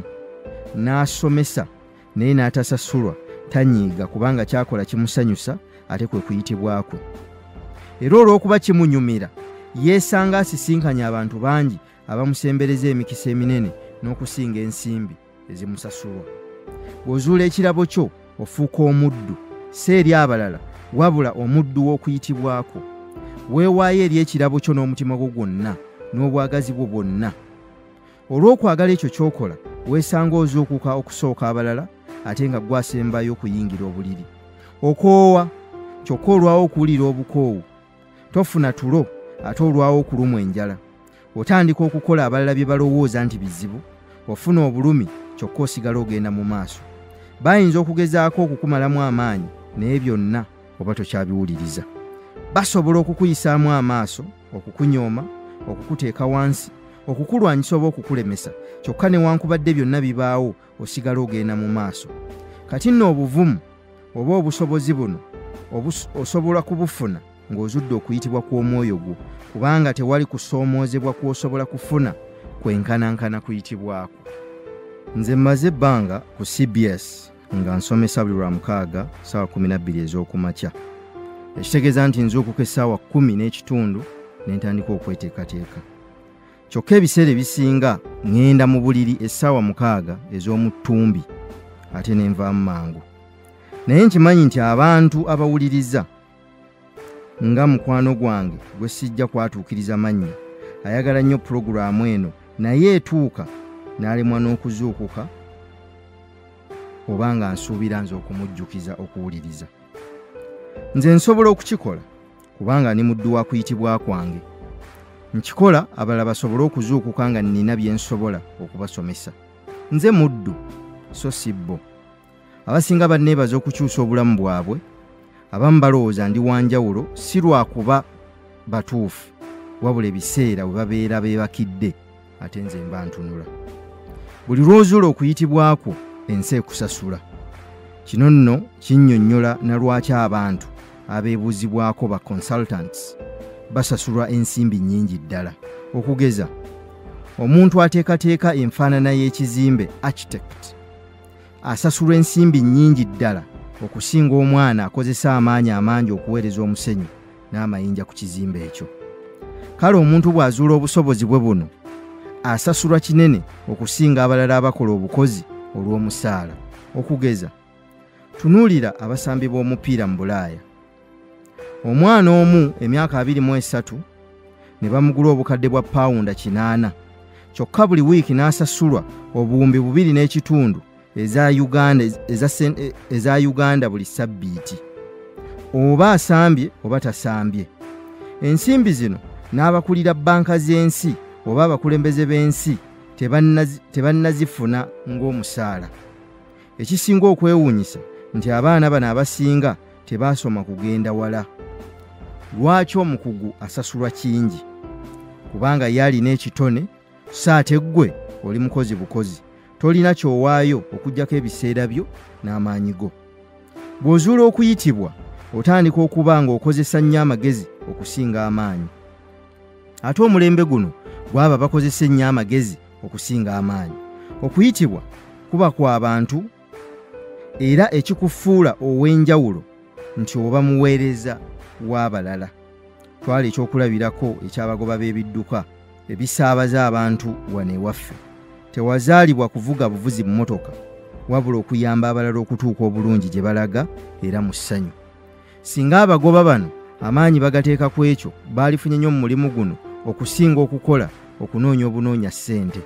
n'asomesa naye n'atasasulwa, tanyiiga kubanga kyakola kimusanyusa ate kwe kuyitibwa kwe. Era olw'okuba kimunyumira yeesanga asisinkanya abantu bangi abamusembereza emikisa eminene n'okusinga ensimbi ezimusasulwa. Bw'ozuula ekirabo kyo ofuuka omuddu, si eri abalala wabula omuddu w'okuyitibwako. Weewaayo eri ekirabo kyo n'omutima gwo gwonna n'obwagazi bwo bwonna. Olw'okwagala ekyo ky'okola weesanga ozuukuka okusooka abalala ate nga gwasembayo okuyingira obuliri. Okoowa kyokka olwawo okuwulira obukoowu, tofuna tulo ate olwawo okulumwa enjala. Otandika okukola abalala bye balowooza nti bizibu, ofuna obulumi kyokka osigala ogenda mu maaso. Bayinza okugezaako okukumalamu amaanyi naye byonna oba tokyabiwuliriza. Basobola okukuyisaamu amaaso, okukunyooma, okukuteeka wansi, okukulwanyisa oba okukulemesa, kyokka newankubadde byonna bibaawo osigala ogenda mu maaso. Kati nno obuvumu oba obusobozi buno osobola kubufuna ng'ozudde okuyitibwa kw'omwoyo gwo, kubanga tewali kusoomoozebwa kw'osobola kufuna kwenkanankana kuyitibwako. Nze mmaze ebbanga ku C B S nga nsomesa buli lwa mukaaga ssaawa kumi na bbiri ez'okumakya. Ekitegeeza nti nzuukuka essaawa kkumi n'ekitundu ne ntandika okweteekateeka. Kyokka ebiseera ebisinga ŋŋenda mu buliri essaawa mukaaga ez'omu ttumbi ate ne nvaamu mangu. Naye nkimanyi nti abantu abawuliriza nga mukwano gwange gwe sijja kwatuukiriza mannya ayagala nnyo pulogulaamu eno, naye etuuka n'alemwa n'okuzuukuka oba nga nsuubira nze okumujjukiza okuwuliriza. Nze nsobola okukikola kubanga ni muddu wa kuyitibwa kwange. Nkikola abalala basobole okuzuukuka nga nnina bye nsobola okubasomesa. Nze muddu so si bbo. Abasinga banneebaza okukyusa obulamu bwabwe, abamu balowooza ndi wanjawulo si lwakuba batuufu wabula ebiseera we babeera beebakidde ate nze mba ntunula. Buli lw'ozuula okuyitibwako ensi ekusasula. Kino nno kinnyonnyola na lwaki abantu abeebuuzibwako ba consultants basasulwa ensimbi nnyingi ddala. Okugeza, omuntu ateekateeka enfaanana y'ekizimbe architect asasulwa ensimbi nnyingi ddala okusinga omwana akozesa amaanyi amangi okuweereza omusenyu n'amayinja ku kizimbe ekyo. Kale omuntu bw'azuula obusobozi bwe buno asasulwa kinene okusinga abalala abakola obukozi olw'omusaala. Okugeza, tunuulira abasambi b'omupiira mu Bulaaya. Omwana omu emyaka abiri mu esatu ne bamugula obukadde bwa pawunda kinaana, kyokka buli wiiki n'asasulwa obuwumbi bubiri n'ekitundu eza Uganda, eza, eza Uganda buli sabbiiti. Oba asambye oba tasambye. Ensimbi zino n'abakulira bbanka z'ensi oba abakulembeze b'ensi tebannazifuna ng'omusaala. Ekisinga okwewuunyisa nti abaana bano abasinga tebaasoma kugenda wala. Lwaki omukugu asasulwa kingi? Kubanga yalina ekitone, so ate ggwe oli mukozi bukozi, tolina kyowaayo okuggyako ebiseera byo n'amaanyi go. Bw'ozuula okuyitibwa, otandika okuba ng'okozesa nnyo amagezi okusinga amaanyi. Ate omulembe guno gw'abo bakozesa ennyo amagezi okusinga amaanyi. Okuyitibwa kuba kwa bantu, era ekikufuula ow'enjawulo nti oba muweereza w'abalala. Twala ekyokulabirako eky'abagoba b'ebidduka ebisaabaza abantu wano ewaffe. Tewazaalibwa kuvuga buvuzi mu mmotoka, wabula okuyamba abalala okutuuka obulungi gye balaga era mu ssanyu. Singa abagoba bano amaanyi bagateeka ku ekyo, baalifunye nnyo mu mulimu guno okusinga okukola okunoonya obunoonya ssente.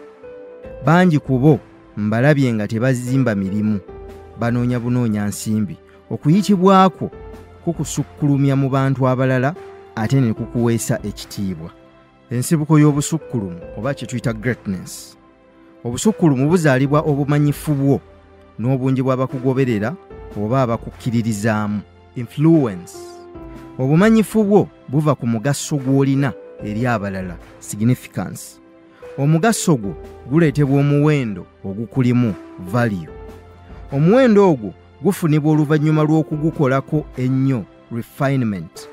Bangi ku bo mbalabye nga tebazimba mirimu, banoonya bunoonya nsimbi. Okuyitibwako kukusukkulumya mu bantu abalala ate ne kukuweesa ekitiibwa. Ensibuko y'obusukkulumu oba kye tuyita greatness. Obusukkulumu buzaalibwa obumanyifu bwo n'obungi bw'abakugoberera oba abakukkiririzaamu, influence. Obumanyifu bwo buva ku mugaso gw'olina eri abalala, significance. Omugaso gwo guleetebwa omuwendo ogukulimu, value. Omuwendo ogwo gufunibwa oluvannyuma lw'okugukolako ennyo, refinement.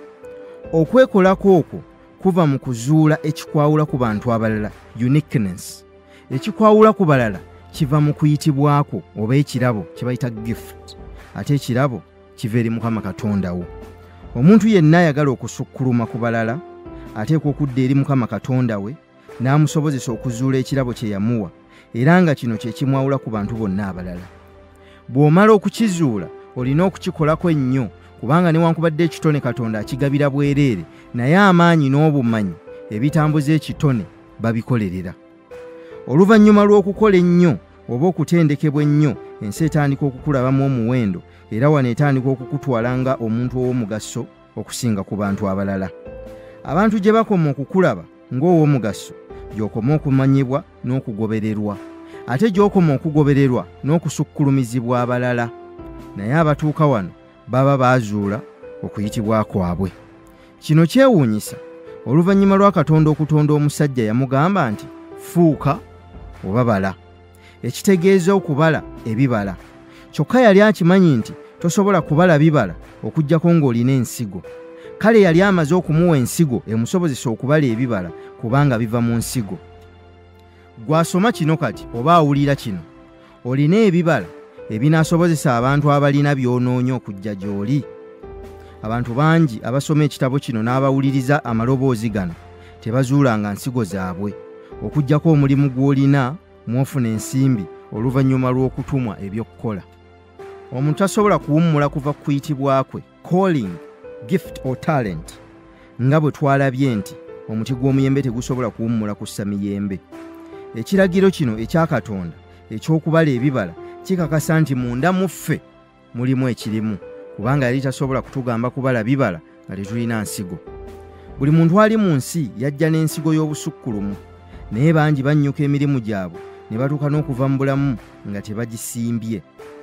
Okwekolako okwo kuva mu kuzuula ekikwawula ku bantu abalala, uniqueness. Ekikwawula ku balala kiva mu kuyitibwako oba ekirabo kye bayita gift. Ate ekirabo kiva eri Mukama Katonda wo. Omuntu yenna ayagala okusukkuluma ku balala ateekwa okudda eri Mukama Katonda we n'amusobozesa okuzuula ekirabo kye yamuwa, era nga kino kye kimwawula ku bantu bonna abalala. Bw'omala okukizuula olina okukikolako ennyo, kubanga newankubadde ekitone Katonda akigabira bwereere, naye amaanyi n'obumanyi ebitambuza ekitone babikolerera. Oluvannyuma lw'okukola ennyo oba okutendekebwa ennyo, ensi etandika okukulabamu omuwendo, era wano etandika okukutwala nga omuntu ow'omugaso okusinga ku bantu abalala. Abantu gye bakoma okukulaba ng'ow'omugaso, gy'okoma okumanyibwa n'okugobererwa, ate gy'okoma okugobererwa n'okusukkulumizibwa abalala. Naye abatuuka wano baba baazuula okuyitibwa kwabwe. Kino kyewuunyisa, oluvannyuma lwa Katonda okutonda omusajja yamugamba nti fuuka oba bala, ekitegeeza okubala ebibala. Kyokka yali akimanyi nti tosobola kubala bibala okuggyako ng'olina ensigo. Kale yali amaze okumuwa ensigo emusobozesa okubala ebibala kubanga biva mu nsigo. Gwasoma kino kati oba awulira kino, olina ebibala ebinaasobozesa abantu abalina by'onoonya okujja gy'oli. Abantu bangi abasoma ekitabo kino n'abawuliriza amaloboozi gano tebazuulanga nsigo zaabwe, okuggyako omulimu gw'olina mw'ofuna ensimbi oluvannyuma lw'okutumwa eby'okukola. Omuntu tasobola kuwummula kuva ku kuyitibwa kwe, calling, gift or talent, nga bwe twalabye nti omuti gw'omuyembe tegusobola kuwummula kussa miyembe. Ekiragiro kino ekya Katonda eky'okubala ebibala kikakasa nti munda mu ffe mulimu ekirimu, kubanga yali tasobola kutugamba kubala bibala nga tetulina nsigo. Buli muntu ali mu nsi yajja n'ensigo y'obusukkulumu, naye bangi bannyuka emirimu gyabwe ne batuuka n'okuva mu bulamu nga tebagisimbye.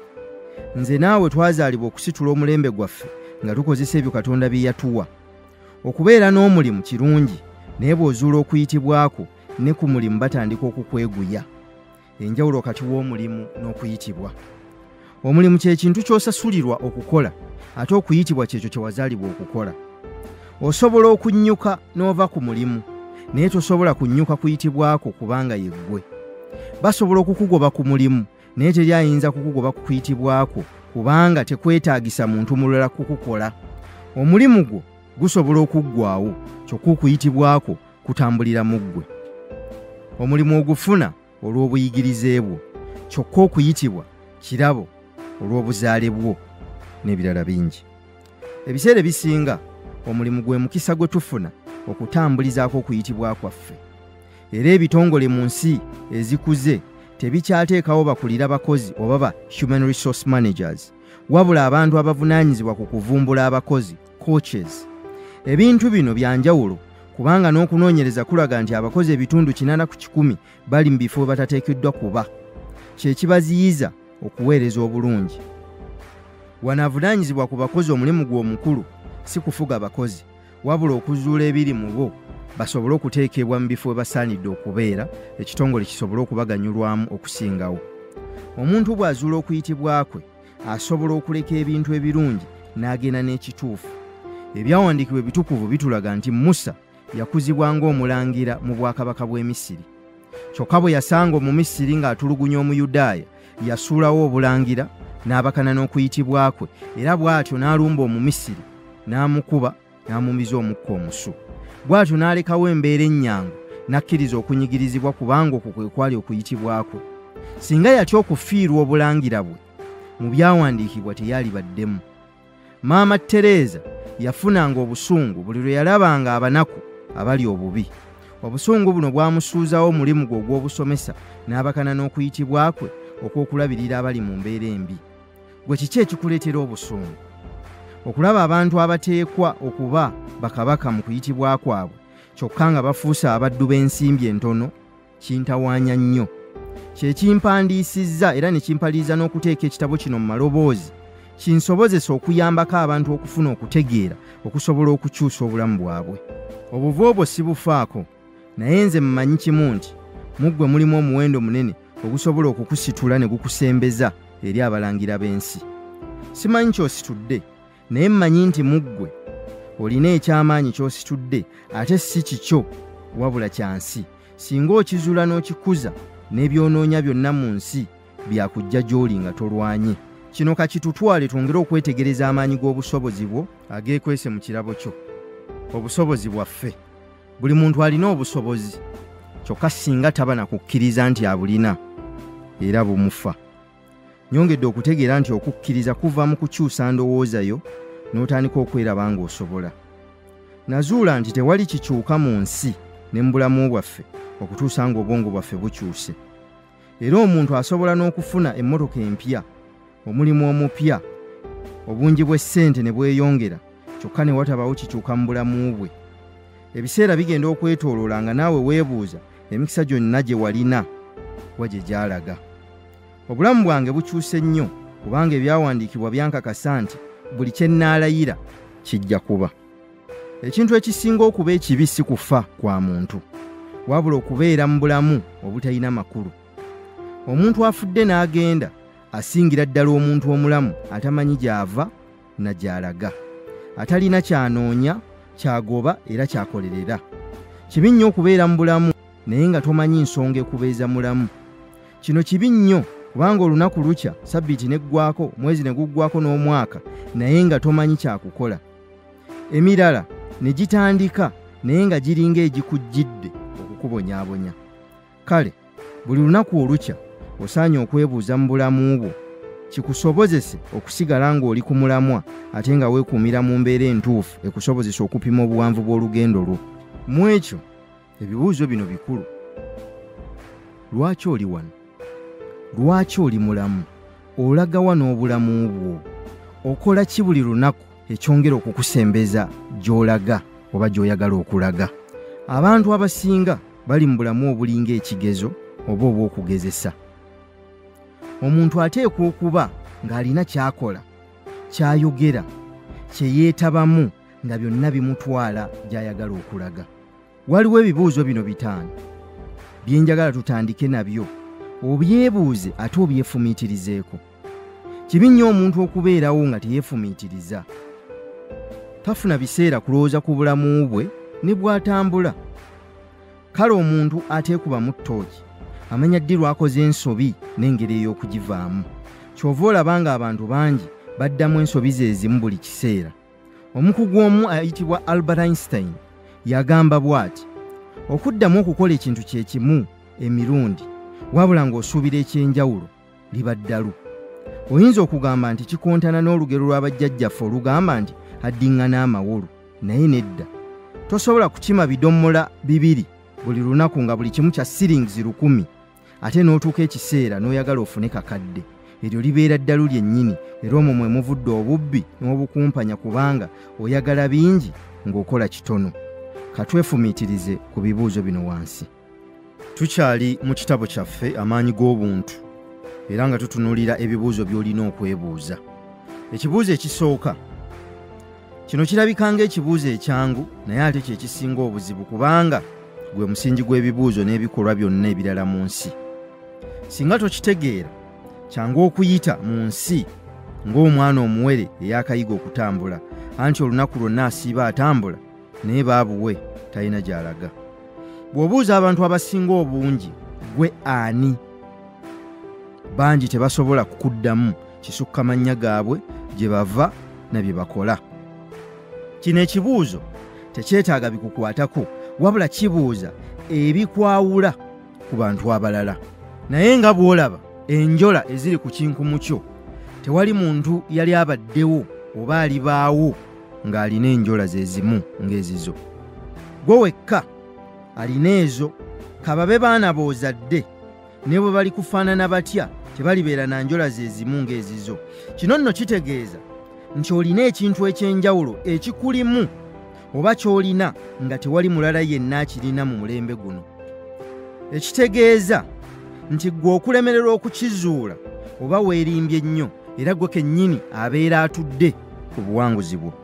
Nze naawe twazaalibwa okusitula omulembe gwaffe nga tukozesa ebyo Katonda bye yatuwa. Okubeera n'omulimu kirungi, naye bw'ozuula okuyitibwako ne ku mulimu batandika okukweguya. Enjawulo kati w'omulimu n'okuyitibwa. Omulimu kye kintu ky'osasulirwa okukola, ate okuyitibwa kyekyo kye wazaalibwa okukola. Osobola okunnyuka n'ova ku mulimu, naye tosobola kunnyuka kuyitibwako kubanga ye ggwe. Basobola okukugoba ku mulimu, naye teri ayinza kukugoba ku kuyitibwako kubanga tekwetaagisa muntu mulala kukukola. Omulimu gwo gusobola okuggwaawo, kyokka okuyitibwako kutambulira mu ggwe. Omulimu ogufuna olw'obuyigirize bwo, kyokka okuyitibwa kirabo olw'obuzaale bwo n'ebirala bingi. Ebiseera ebisinga omulimu gwe mukisa gwe tufuna okutambulizaako okuyitibwa kwaffe. Era ebitongole mu nsi ezikuze tebikyateekawo bakulira bakozi oba ba human resource managers, wabula abantu abavunaanyizibwa ku kuvumbula abakozi, coaches. Ebintu bino bya njawulo kubanga n'okunoonyereza kulaga nti abakozi ebitundu kinaana ku kikumi bali mu bifo batateekeddwa kuba. Kye kibaziyiza okuweereza obulungi. Wanavunaanyizibwa ku bakozi omulimu gwe omukulu si kufuga bakozi, wabula okuzuula ebiri mu bo basobole okuteekebwa mu bifo we basaanidde okubeera, ekitongole kisobole okubaganyulwamu okusingawo. Omuntu bw'azuula okuyitibwa kwe asobola okuleka ebintu ebirungi n'agenda n'ekituufu. Ebyawandiikibwa ebitukuvu bitulaga nti Musa yakuzibwa ng'omulangira mu bwakabaka bw'e Misiri. Kyokka bwe yasanga Omumisiri ng'atulugunya Omuyudaaya, yasuulawo obulangira n'abakana n'okuyitibwa kwe, era bw'atyo n'alumba Omumisiri n'amukuba n'amumiza omukka omusu. Bw'atyo n'alekawo embeera ennyangu n'akkiriza okunyigirizibwa kubanga okwo kwe kwali okuyitibwa kwe. Singa yatya okufiirwa obulangira bwe, mu byawandiikibwa teyalibaddemu. Maama Tereza yafunanga obusungu buli lwe yalabanga abanaku abali obubi. Obusungu buno bwamusuuzawo omulimu gwe ogw'obusomesa n'abakana n'okuyitibwa kwe okw'okulabirira abali mu mbeera embi. Gwe kiki ekikuleetera obusungu? Okulaba abantu abateekwa okuba bakabaka mu kuyitibwa kwabwe kyokka nga bafuuse abaddu b'ensimbi entono kintawaanya nnyo. Kye kimpandiisizza era ne kimpaliriza n'okuteeka ekitabo kino mu maloboozi, kinsobozesa okuyambako abantu okufuna okutegeera okusobola okukyusa obulamu bwabwe. Obuvu obwo si bufaako, naye nze mmanyi kimu nti mu ggwe mulimu omuwendo munene ogusobola okukusitula ne gukusembeza eri abalangira b'ensi. Simanyi ky'ositudde, naye mmanyi nti mu ggwe olina eky'amaanyi ky'ositudde, ate si kikyo wabula kyansi. Singa okizuula n'okikuza, n'ebyonoonya byonna mu nsi byakujja gy'oli nga tolwanye. Kino kakitutwale twongere okwetegereza amaanyi g'obusobozi bwo ageekwese mu kirabo kyo. Obusobozi bwaffe. Buli muntu alina obusobozi, kyokka singa taba na kukkiriza nti abulina era bumufa. Nyongedde okutegeera nti okukkiriza kuva mu kukyusa ndowooza yo n'otandika okweraba ng'osobola. Nazuula nti tewali kikyuka mu nsi ne mu bulamu bwaffe okutuusa ng'obwongo bwaffe bukyuse. Era omuntu asobola n'okufuna emmotoka empya, omulimu omupya, obungi bw'essente ne bweyongera, kyokka ne watabawo kikyuka mu bulamu bwe. Ebiseera bigenda okwetooloola nga naawe weebuuza emikisa gyonna gye walina wa gye gyalaga. Obulamu bwange bukyuse nnyo kubanga ebyawandiikibwa byankakasa nti buli kye nnaalayira kijja kuba. Ekintu ekisinga okuba ekibi si kufa kwa muntu, wabula okubeera mu bulamu obutalina makulu. Omuntu afudde n'agenda asingira ddala omuntu omulamu atamanyi gy'ava na gy'alaga, atalina kyanoonya, kyagoba era kyakolerera. Kibi nnyo okubeera mu bulamu naye nga tomanyi nsonga ekubeeza mulamu. Kino kibi nnyo kubanga olunaku lukya, sabbiiti neggwako, mwezi ne guggwako n'omwaka, naye nga tomanyi kyakukola. Emirala ne gitandika naye nga giringa egikujjidde okukubonyaabonya. Kale, buli lunaku olukya osaanye okwebuuza mu bulamu bwo kikusobozese okusigala ng'oli ku mulamwa ate nga weekuumira mu mbeera entuufu ekusobozesa okupima obuwanvu bw'olugendo lwo. Mu ekyo ebibuuzo bino bikulu. Lwaki oli wano? Lwaki oli mulamu? Olaga wa n'obulamu bwo? Okola ki buli lunaku ekyongera okukusembeza gy'olaga oba gy'oyagala okulaga? Abantu abasinga bali mu bulamu obulinga ekigezo oba obw'okugezesa. Omuntu ateekwa okuba ng'alina ky'akola, ky'ayogera, kye yeetabamu nga byonna bimutwala gy'ayagala okulaga. Waliwo ebibuuzo bino bitaano bye njagala tutandike nabyo, obyebuuze ate obyefumiitirizeeko. Kibi nnyo omuntu okubeerawo nga teyeefumiitiriza. Tafuna biseera kulowooza ku bulamu bwe ne bw'atambula. Kale omuntu ateekubamu ttooki amanya ddi lw'akoze ensobi n'engeri ey'okugivaamu. Kyova olaba ng'abantu bangi baddamu ensobi ze ezimu buli kiseera. Omukugu omu ayitibwa Albert Einstein yagamba bw'ati: okuddamu okukola ekintu kye kimu emirundi wabula ng'osuubira ekyenjawulo liba ddalu. Oyinza okugamba nti kikontana n'olugero lwa bajjajjaffe olugamba nti addiŋŋana amawolu, naye nedda. Tosobola kukima bidomola bibiri buli lunaku nga buli kimu kya siringizi lukumi ate n'otuuka ekiseera n'oyagala ofune kakadde. Eryo libeera ddalu lyennyini era omwo mwe muvudde obubbi n'obukumpanya kubanga oyagala bingi ng'okola kitono. Katwefumiitirize ku bibuuzo bino wansi. Tukyali mu kitabo kyaffe Amaanyi g'Obuntu era nga tutunuulira ebibuuzo by'olina okwebuuza. Ekibuuzo ekisooka. Kino kirabika ng'ekibuuzo ekyangu naye ate kye kisinga obuzibu kubanga gwe musingi gw'ebibuuzo n'ebikolwa byonna ebirala mu nsi. Singa tokitegeera, kyangu okuyita mu nsi ng'omwana omuwere ey'akayiga okutambula, anti olunaku lwonna asiiba atambula naye baabuwe talina gy'alaga. Bw'obuuza abantu abasinga obungi gwe ani, bangi tebasobola kukuddamu kisukka mannya gaabwe, gye bava na bye bakola. Kino ekibuuzo tekyetaaga bikukwatako, wabula kibuuza ebikwawula ku bantu abalala. Naye nga bw'olaba enjola eziri ku kinkumu kyo, tewali muntu yali abaddewo oba alibaawo ng'alina enjola ze zimu ng'ezizo. Gwe wekka alina ezo. Kababe baana boozadde ne bwe bali kufaanana batya, tebalibeera na njola ze zimu ng'ezizo. Kino nno kitegeeza nti olina ekintu eky'enjawulo ekikulimu oba ky'olina nga tewali mulala yenna akirina mu mulembe guno. Ekitegeeza nti gwe okulemererwa okukizuula oba weerimbye nnyo, era gwe kennyini abeera atudde ku buwanguzi bwo.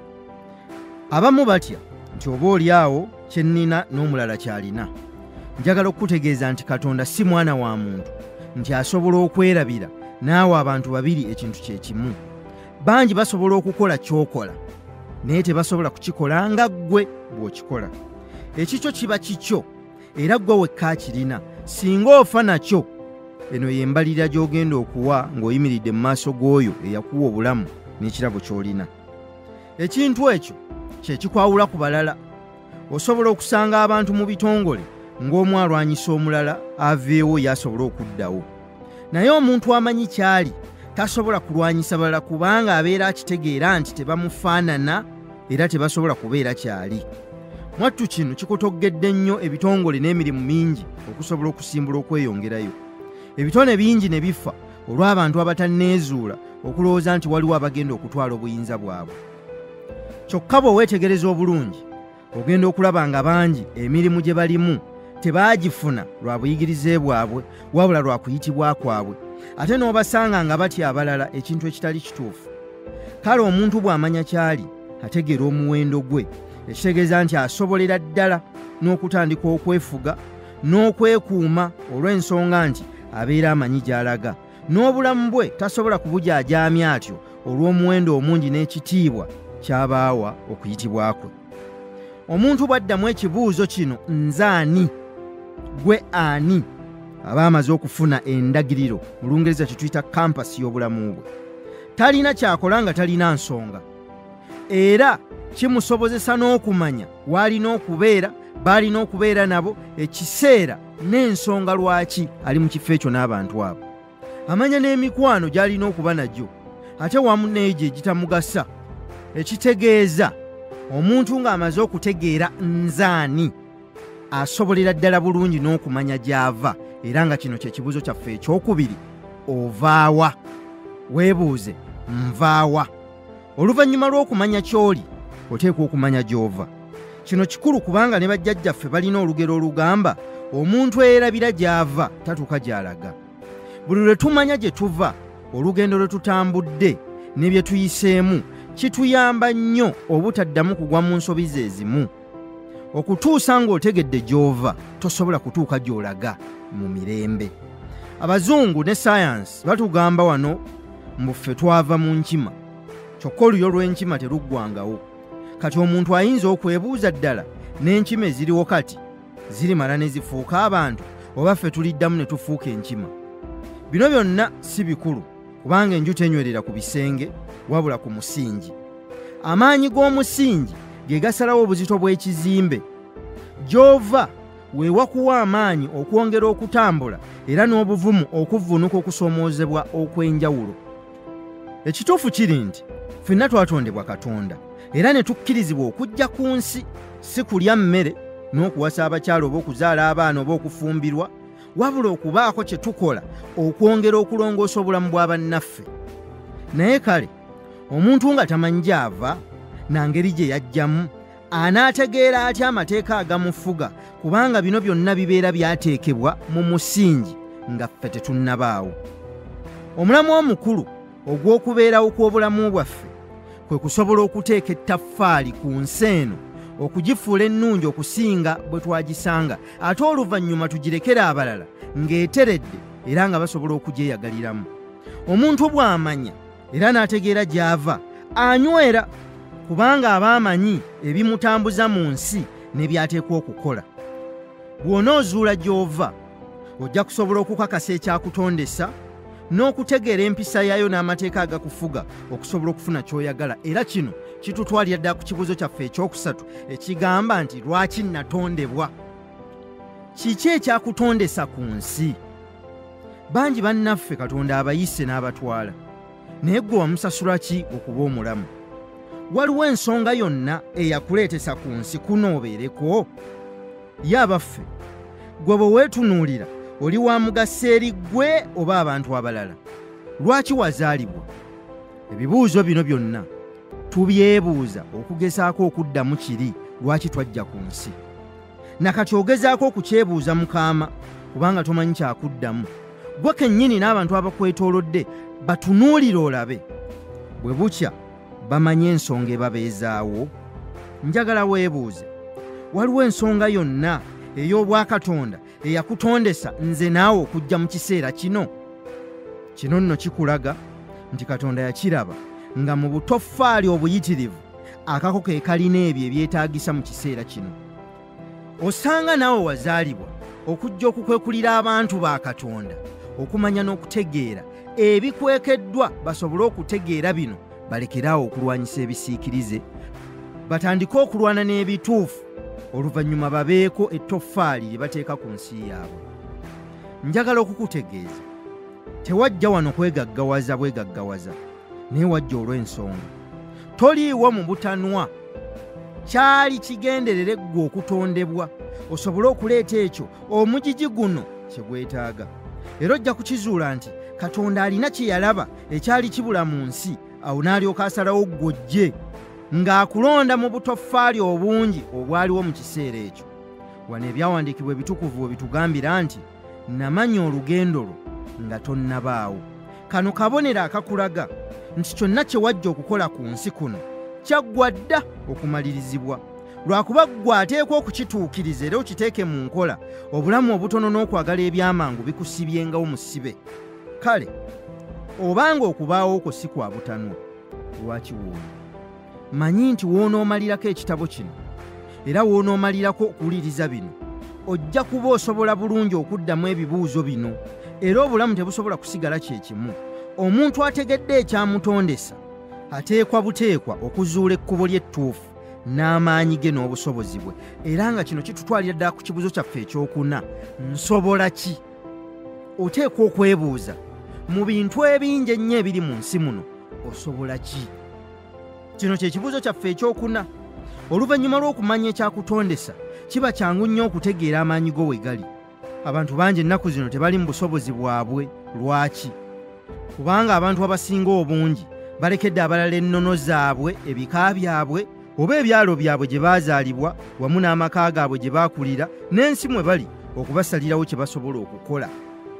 Abamu batya nti oba oli awo kye nnina n'omulala ky'alina. Njagala okutegeeza nti Katonda si mwana wa muntu nti asobola okwerabira naawe abantu babiri ekintu kye kimu. Bangi basobola okukola ky'okola naye tebasobola kukikola nga ggwe bw'okikola. Ekikyo kiba kikyo era ggwe wekka akirina. Singa ofa nakyo, eno y'embalirira gy'ogenda okuwa ng'oyimiridde mu maaso g'oyo eyakuwa obulamu n'ekirabo ky'olina. Ekintu ekyo kye kikwawula ku balala. Osobola okusanga abantu mu bitongole ng'omu alwanyisa omulala aveewo y'asobola okuddawo. Naye omuntu amanyi kyali tasobola kulwanyisa balala kubanga abeera akitegeera nti tebamufaanana era tebasobola kubeera kyali. Mwattu kino kikotoggedde nnyo ebitongole n'emirimu mingi okusobola okusimbula okweyongerayo. Ebitone bingi ne bifa olw'abantu abatanneezuula okulowooza nti waliwo abagenda okutwala obuyinza bwabwe. Kyokka bwe weetegereza obulungi, ogenda okulaba nga bangi emirimu gye balimu tebaagifuna lwa buyigirize bwabwe wabula lwa kuyitibwa kwabwe, ate n'obasanga nga batya abalala ekintu ekitali kituufu. Kale omuntu bw'amanya kyali ategeera omuwendo gwe, ekitegeeza nti asobolera ddala n'okutandika okwefuga n'okwekuuma olw'ensonga nti abeera amanyi gy'alaga, n'obulamu bwe tasobola kubujaajaamya atyo olw'omuwendo omungi n'ekitiibwa ky'abaawa okuyitibwa kwe. Omuntu bw'addamu ekibuuzo kino, nze ani, gwe ani, aba amaze okufuna endagiriro, mu Lungereza kye tuyita kampasi y'obulamu bwe. Talina kyakola nga talina nsonga, era kimusobozesa n'okumanya w'alina okubeera, b'alina okubeera nabo, ekiseera n'ensonga lwaki ali mu kifo ekyo n'abantu abo. Amanya n'emikwano gy'alina okuba nagyo, ate wamu n'egyo egitamugasa. Ekitegeeza omuntu ng'amaze okutegeera nzaani, asobolera ddala bulungi n'okumanya gy'ava, era nga kino kye kibuuzo kyaffe ekyokubiri: ovaawa? Weebuuze, nvaawa? Oluvannyuma lw'okumanya ky'oli, oteekwa okumanya gy'ova. Kino kikulu kubanga ne bajjajjaffe balina olugero olugamba omuntu eyerabira gy'ava tatuuka gy'alaga. Buli lwe tumanya gye tuva, olugendo lwe tutambudde ne bye tuyiseemu, kituyamba nnyo obutaddamu kugwa mu nsobi ze ezimu. Okutuusa ng'otegedde gy'ova, tosobola kutuuka gy'olaga mu mirembe. Abazungu ne sayansi batugamba wano mbu ffe twava mu nkima, kyokka oluyo lw'enkima teruggwangawo. Kati omuntu ayinza okwebuuza ddala, n'enkima eziriwo kati zirimala ne zifuuka abantu, oba ffe tuliddamu ne tufuuka enkima? Bino byonna si bikulu kubanga enju tenywerera ku bisenge wabula ku musingi. Amaanyi g'omusingi ge gasalawo obuzito bw'ekizimbe. Gy'ova weewa kuwa amaanyi okwongera okutambula era n'obuvumu okuvvuunuka okusoomoozebwa okw'enjawulo. Ekituufu kiri nti ffenna twatondebwa Katonda era ne tukkirizibwa okujja ku nsi, si kulya mmere n'okuwasa abakyala oba okuzaala abaana oba okufumbirwa, wabula okubaako kye tukola okwongera okulongoosa obulamu bwa bannaffe. Naye kale omuntu nga tamanyi gy'ava na ngeri gye yajjamu, anaategeera atya amateeka agamufuga, kubanga bino byonna bibeera byateekebwa mu musingi nga ffe tetunnabaawo. Omulamu omukulu ogw'okubeerawo kw'obulamu bwaffe kwe kusobola okuteeka ettaffaali ku nsi eno okugifuula ennungi okusinga bwe twagisanga, ate oluvannyuma tugirekera abalala ng'eteredde era nga basobola okugyeyagaliramu. Omuntu bw'amanya era n'ategeera gy'ava anywera, kubanga aba amanyi ebimutambuza mu nsi ne by'ateekwa okukola. Bw'onoozuula gy'ova ojja kusobola okukakasa ekyakutondesa n'okutegeera empisa yaayo n'amateeka agakufuga okusobola okufuna ky'oyagala. Era kino kitutwalira ddala ku kibuuzo kyaffe ekyokusatu ekigamba nti lwaki natondebwa? Kiki ekyakutondesa ku nsi? Bangi bannaffe Katonda abayise n'abatwala, naye ggwe wamusasula ki okuba omulamu? Waliwo ensonga yonna eyakuleetesa ku nsi kuno obeereko? Ye abaffe, ggwe bwe weetunuulira oli wa mugaso eri ggwe oba abantu abalala? Lwaki wazaalibwa? Ebibuuzo bino byonna tubyebuuza okugezaako okuddamu kiri lwaki twajja ku nsi. Nakati ogezaako okukyebuuza Mukama kubanga tomanyi kyakuddamu, gwe kennyini n'abantu abakwetoolodde batunuulire olabe. Bwe bukya bamanye ensonga ebabeezaawo. Njagala weebuuze, waliwo ensonga yonna ey'obwakatonda eyakutondesa nze naawe okujja mu kiseera kino? Kino nno kikulaga nti Katonda yakiraba nga mu butoffaali obuyitirivu akako ke kalina ebyo ebyetaagisa mu kiseera kino. Osanga naawe wazaalibwa okujja okukwekulira abantu ba Katonda, okumanya n'okutegeera ebikwekeddwa basobole okutegeera bino, balekeraawo okulwanyisa ebisiikirize, batandike okulwana n'ebituufu, oluvannyuma babeeko ettoffaali lye bateeka ku nsi yaabwe. Njagala okukutegeeza, tewajja wano kwegaggawaza bwegaggawaza, naye wajja olw'ensonga. Toliiwo mu butanwa. Kyali kigenderere ggwe okutondebwa osobole okuleeta ekyo omugigi guno kye gwetaaga. Era ojja kukizuula nti Katonda alina kye yalaba ekyali kibula mu nsi, awo n'alyoka asalawo ggw'ojje ng'akulonda mu butoffaali obungi obwaliwo mu kiseera ekyo. Wano ebyawandiikibwa ebitukuvu we bitugambira nti namanya olugendo lwo nga tonnabaawo. Kano kabonero akakulaga nti kyonna kye wajja okukola ku nsi kuno kyaggwa dda okumalirizibwa. Lwakuba ggwe ateekwa okukituukiriza era okiteeke mu nkola, obulamu obutono n'okwagala ebyamangu bikusibyengawo mu ssibe. Kale obanga okubaawo okwo si kwa butanwa, lwaki woona? Manyi nti w'onoomalirako ekitabo kino era w'onoomalirako okuwuliriza bino, ojja kuba osobola bulungi okuddamu ebibuuzo bino, era obulamu tebusobola kusigala kye kimu. Omuntu ategedde ekyamutondesa ateekwa buteekwa okuzuula ekkubo ly'ettuufu n'amaanyi ge n'obusobozi bwe. Era nga kino kitutwalira ddala ku kibuuzo kyaffe ekyokuna, nsobola ki? Oteekwa okwebuuza mu bintu ebingi ennyo ebiri mu nsi muno, osobola ki? Kino kye kibuuzo kyaffe ekyokuna. Oluvannyuma lw'okumanya ekyakutondesa, kiba kyangu nnyo okutegeera amaanyi go we gali. Abantu bangi ennaku zino tebali mu busobozi bwabwe. Lwaki? Kubanga abantu abasinga obungi balekedde abalala ennono zaabwe, ebika byabwe, oba ebyalo byabwe gye baazaalibwa wamu n'amaka gaabwe gye baakulira, n'ensi mwe bali okubasalirawo kye basobola okukola.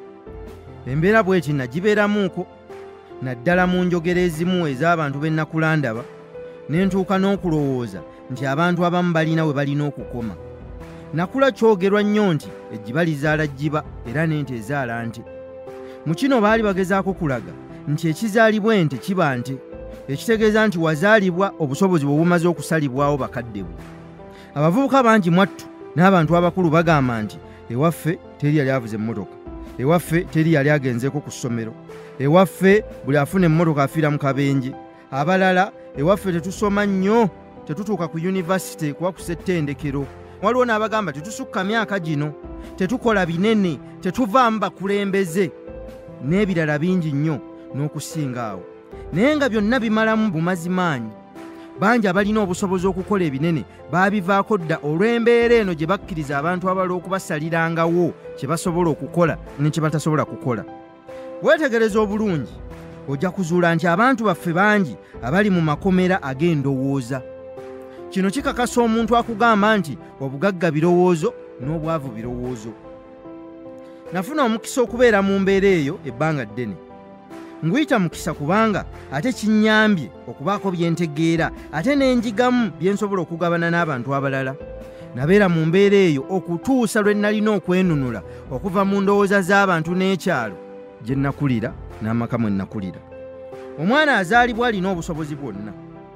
Embeera bw'eti nagibeeramuuko, naddala mu njogera ezimu ez'abantu be nakulandaba, ne ntuuka n'okulowooza nti abantu abamu balina we balina okukoma. Nakula kyogerwa nnyo nti ejjiba lizaala jjiba era n'ente ezaala nte. Mu kino baali bagezaako kulaga nti ekizaalibwa ente kiba nte, ekitegeeza nti wazaalibwa obusobozi bwe bumaze okusalibwawo bakadde bo. Abavubuka bangi mwattu n'abantu abakulu bagamba nti ewaffe teri yali avuze emmotoka, ewaffe teri yali agenzeeko ku ssomero, ewaffe buli afuna emmotoka afiira mu kabenje, abalala ewaffe tetusoma nnyo, tetutuuka ku yunivasite kuba ku ssettendekero. Waliwo n'abagamba tetusukka myaka gino, tetukola binene, tetuvaamu bakulembeze, n'ebirala bingi nnyo n'okusinga awo. Naye nga byonna bimalamu bumazimaanyi, bangi abalina obusobozi okukola ebinene baabivaako dda olw'embeera eno gye bakkiriza abantu abalala okubasalirangawo kye basobola okukola ne kye batasobola kukola. Weetegereza obulungi ojja kuzuula nti abantu baffe bangi abali mu makomera ag'endowooza. Kino kikakasa omuntu akugamba nti obugagga birowoozo n'obwavu birowoozo. Nafuna omukisa okubeera mu mbeera eyo ebbanga ddene. Nguyita mukisa kubanga ate kinnyambye okubaako bye ntegeera ate ne njigamu bye nsobola okugabana n'abantu abalala. Nabeera mu mbeera eyo okutuusa lwe nalina okwenunula okuva mu ndowooza z'abantu n'ekyalo gye nakulira n'amaka mwe nakulira. Omwana azaalibwa alina obusobozi bwonna,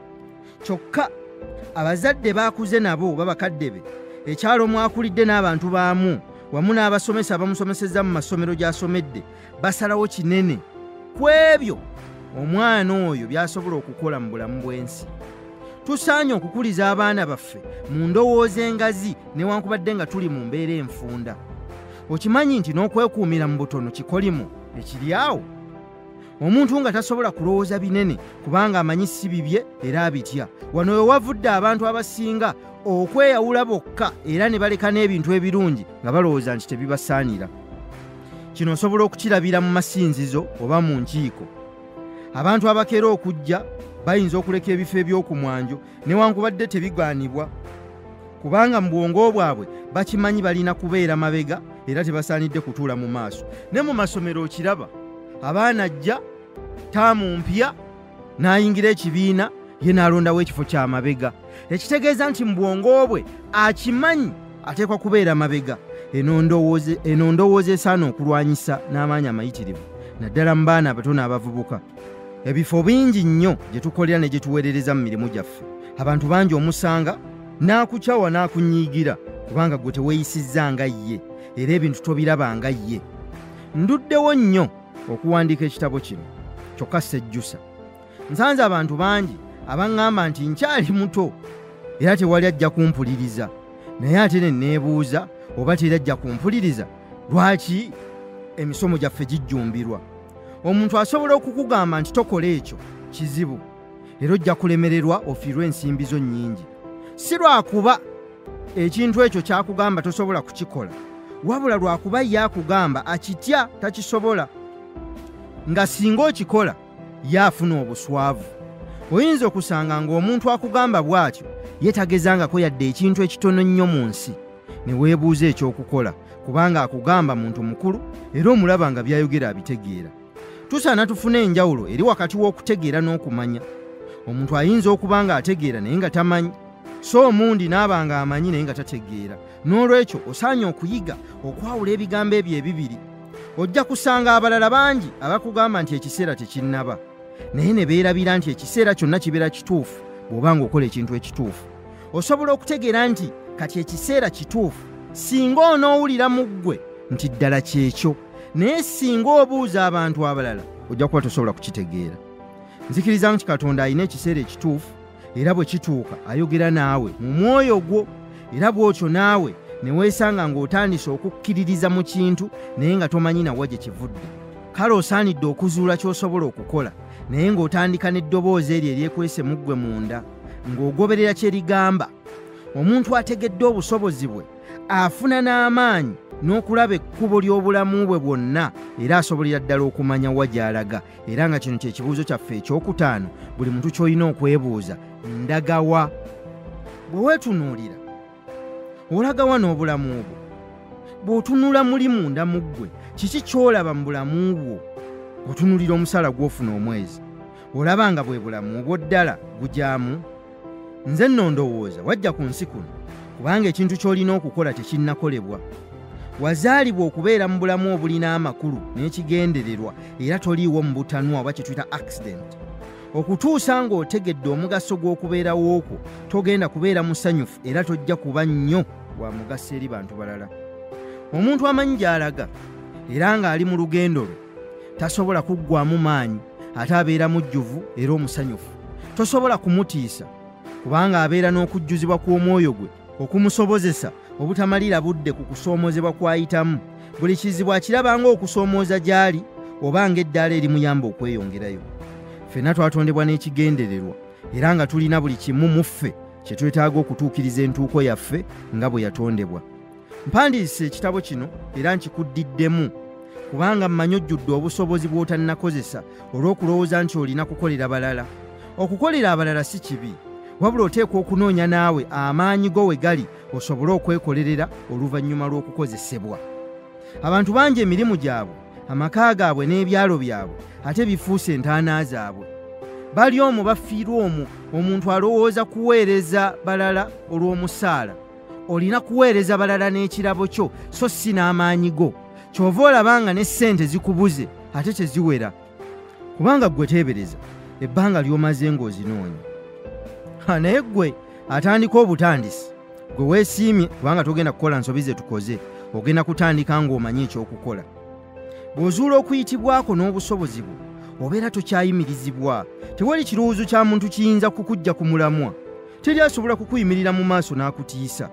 kyokka abazadde baakuze nabo babakadde be, ekyalo mwakulidde n'abantu baamu wamu n'abasomesa bamusomesezza mu masomero gy'asomedde basalawo kinene ku ebyo omwana oyo by'asobola okukola mu bulamu bw'ensi. Tusaanye okukuliza abaana baffe mu ndowooza engazi newankubadde nga tuli mu mbeera enfunda. Okimanyi nti n'okwekuumira mu butono kikolimu ekiri awo? Omuntu nga tasobola kulowooza binene kubanga amanyi si bibye era abitya. Wano we wavudde abantu abasinga okweyawula bokka era ne baleka n'ebintu ebirungi nga balowooza nti tebibasaanira. Kino osobola okukirabira mu masinzizo oba mu nkiiko. Abantu abakeera okujja bayinza okuleka ebifo eby'okumwanjo newankubadde tebigaanibwa kubanga mu bwongo bwabwe bakimanyi balina kubeera mabega era tebasaanidde kutuula mu maaso. Ne mu masomero okiraba, abaana ajja taamu mpya n'ayingira ekibiina ye n'alondawo ekifo kya mabega. Ekitegeeza nti mu bwongo bwe akimanyi ateekwa kubeera mabega. Eno ndowooza esaana okulwanyisa n'amaanyi amayitirivu naddala mu baana abatono abavubuka. Ebifo bingi nnyo gye tukolera ne gye tuweerereza mu mirimu gyaffe. Abantu bangi omusanga n'akukyawa n'akunyiigira kubanga gwe teweeyisizza nga ye era ebintu tobiraba nga ye. Nduddewo nnyo okuwandiika ekitabo kino kyokka sejjusa. Nsanze abantu bangi abaŋŋamba nti nkyali muto era tewali ajja kumpuliriza, naye ate ne neebuuza oba teri ajja kumpuliriza lwaki emisomo gyaffe gijjumbirwa. Omuntu asobola okukugamba nti tokola ekyo kizibu era ojja kulemererwa ofiirwe ensimbi zo nnyingi. Si lwakuba ekintu ekyo kyakugamba tosobola kukikola, wabula lwakuba ye akugamba akitya takisobola. Nga singa okikola ye afuna obuswavu. Oyinza okusanga ng'omuntu akugamba bw'atyo ye tagezangako yadde ekintu ekitono nnyo mu nsi, ne weebuuza ekyokukola kubanga akugamba muntu mukulu era omulaba nga by'ayogera abitegeera. Tusaana tufune enjawulo eri wakati w'okutegeera n'okumanya. Omuntu ayinza okuba nga ategeera naye nga tamanyi, so omundi n'aba nga amanyi naye nga tategeera. N'olwekyo osaanye okuyiga okwawula ebigambo ebyo ebibiri. Ojja kusanga abalala bangi abakugamba nti ekiseera tekinnaba, naye ne beerabira nti ekiseera kyonna kibeera kituufu bw'oba ng'okola ekintu ekituufu. Osobola okutegeera nti kati ekiseera kituufu singa onoowulira mu ggwe nti ddala kyekyo, naye singa obuuza abantu abalala ojja kuba tosobola kukitegeera. Nzikiriza nti Katonda alina ekiseera ekituufu era bwe kituuka ayogera naawe mu mwoyo gwo, era bw'otyo naawe ne weesanga ng'otandise okukkiririza mu kintu naye nga tomanyi nawa gye kivudde. Kale osaanidde okuzuula ky'osobola okukola naye ng'otandika n'eddoboozi eryo eryekwese mu ggwe munda ng'ogoberera kye ligamba. Omuntu ategedde obusobozi bwe afuna n'amaanyi n'okulaba ekkubo ly'obulamu bwe bwonna era asobolera ddala okumanya wa gy'alaga. Era nga kino kye kibuuzo kyaffe ekyokutaano buli muntu ky'olina okwebuuza, ndagawa? Bwe weetunuulira olagawa n'obulamu bwo? Bw'otunula muli munda mu ggwe kiki ky'olaba mu bulamu bwo? Otunuulira omusala gw'ofuna omwezi olaba nga bwe bulamu bwo ddala gujyamu? Nze nno ndowooza wajja ku nsi kuno kubanga ekintu ky'olina okukola tekinnakolebwa. Wazaalibwa okubeera mu bulamu obulina amakulu n'ekigendererwa era toliiwo mu butanwa oba kye tuyita accident. Okutuusa ng'otegedde omugaso gw'okubeerawo okwo togenda kubeera musanyufu era tojja kuba nnyo wa mugaso eri bantu balala. Omuntu amanyi gy'alaga era ng'ali mu lugendo lwe tasobola kuggwaamu maanyi ate abeera mujjuvu era omusanyufu. Tosobola kumutiisa kubanga abeera n'okujjuzibwa kw'omwoyo gwe okumusobozesa obutamalira budde ku kusoomozebwa kw'ayitamu. Buli kizibu akiraba ng'okusoomooza gy'ali oba ng'eddaala erimuyamba okweyongerayo. Ffenna twatondebwa n'ekigendererwa era nga tulina buli kimu mu ffe kye twetaaga okutuukiriza entuuko yaffe nga bwe yatondebwa. Mpandiise ekitabo kino era nkikuddiddemu kubanga mmanyi ojjudde obusobozi bw'otannakozesa olw'okulowooza nti olina kukolera balala. Okukolera abalala si kibi, wabula oteekwa okunoonya naawe amaanyi go we gali osobole okwekolerera oluvannyuma lw'okukozesebwa. Abantu bangi emirimu gyabwe amaka gaabwe n'ebyalo byabwe ate bifuuse entaana zaabwe. Bali omwo bafiirwa omwo, omuntu alowooza kuweereza balala olw'omusaala. Olina kuweereza balala n'ekirabo kyo so si n'amaanyi go. Kyova olabanga ne ssente zikubuze ate teziwera. Kubanga ggwe teebereza ebbanga ly'omaze ng'ozinoonya. Naye ggwe atandika obutandisi, gwe weesiimye kubanga togenda kukola nsobi ze tukoze, ogenda kutandika ng'omanyi ekyokukola. Bw'ozuula okuyitibwako n'obusobozi bwo, obeera tokyayimirizibwa. Tewali kirowoozo kya muntu kiyinza kukujja ku mulamwa. Teri asobola kukuyimirira mu maaso n'akutiisa.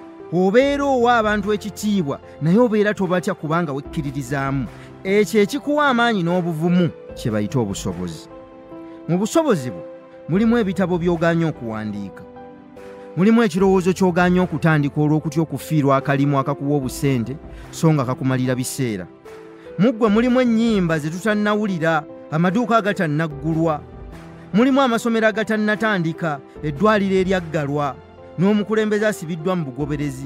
Obeera owa abantu ekitiibwa naye obeera tobatya kubanga wekkiririzaamu. Ekyo ekikuwa amaanyi n'obuvumu kye bayita obusobozi. Mu busobozi bwo mulimu ebitabo by'ogaanya okuwandiika. Mulimu ekirowoozo ky'ogaanya okutandika olw'okutya okufiirwa akalimu akakuwa obusente so nga kakumalira biseera. Mu ggwe mulimu ennyimba ze tutannawulira, amaduuka agatannaggulwa. Mulimu amasomero agatannatandika, eddwaliro eryaggalwa, n'omukulembeze asibiddwa mu bugoberezi.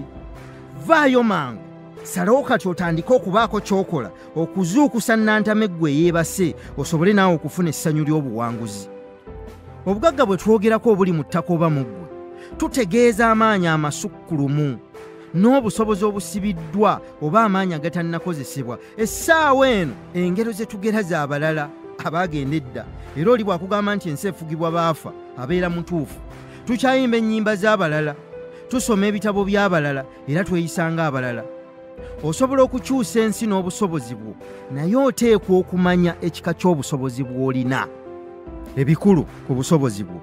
Vaayo mangu, salawo kati otandike okubaako ky'okola okuzuukusa nnantame ggwe eyeebase osobole naawe okufuna essanyu ly'obuwanguzi. Obugagga bwe twogerako obuli mu ttaka oba mu ggwe, tutegeeza amaanyi amasukkulumu n'obusobozi obusibiddwa oba amaanyi agatannakozesebwa. Essaawa eno engero ze tugera za balala abaagenda edda, era oli bw'akugamba nti ensi efugibwa baafa abeera mutuufu. Tukyayimba ennyimba z'abalala, tusoma ebitabo by'abalala era tweyisanga abalala. Osobola okukyusa ensi n'obusobozi bwo, naye oteekwa okumanya ekika ky'obusobozi bw'olina. Ebikulu ku busobozi bwo.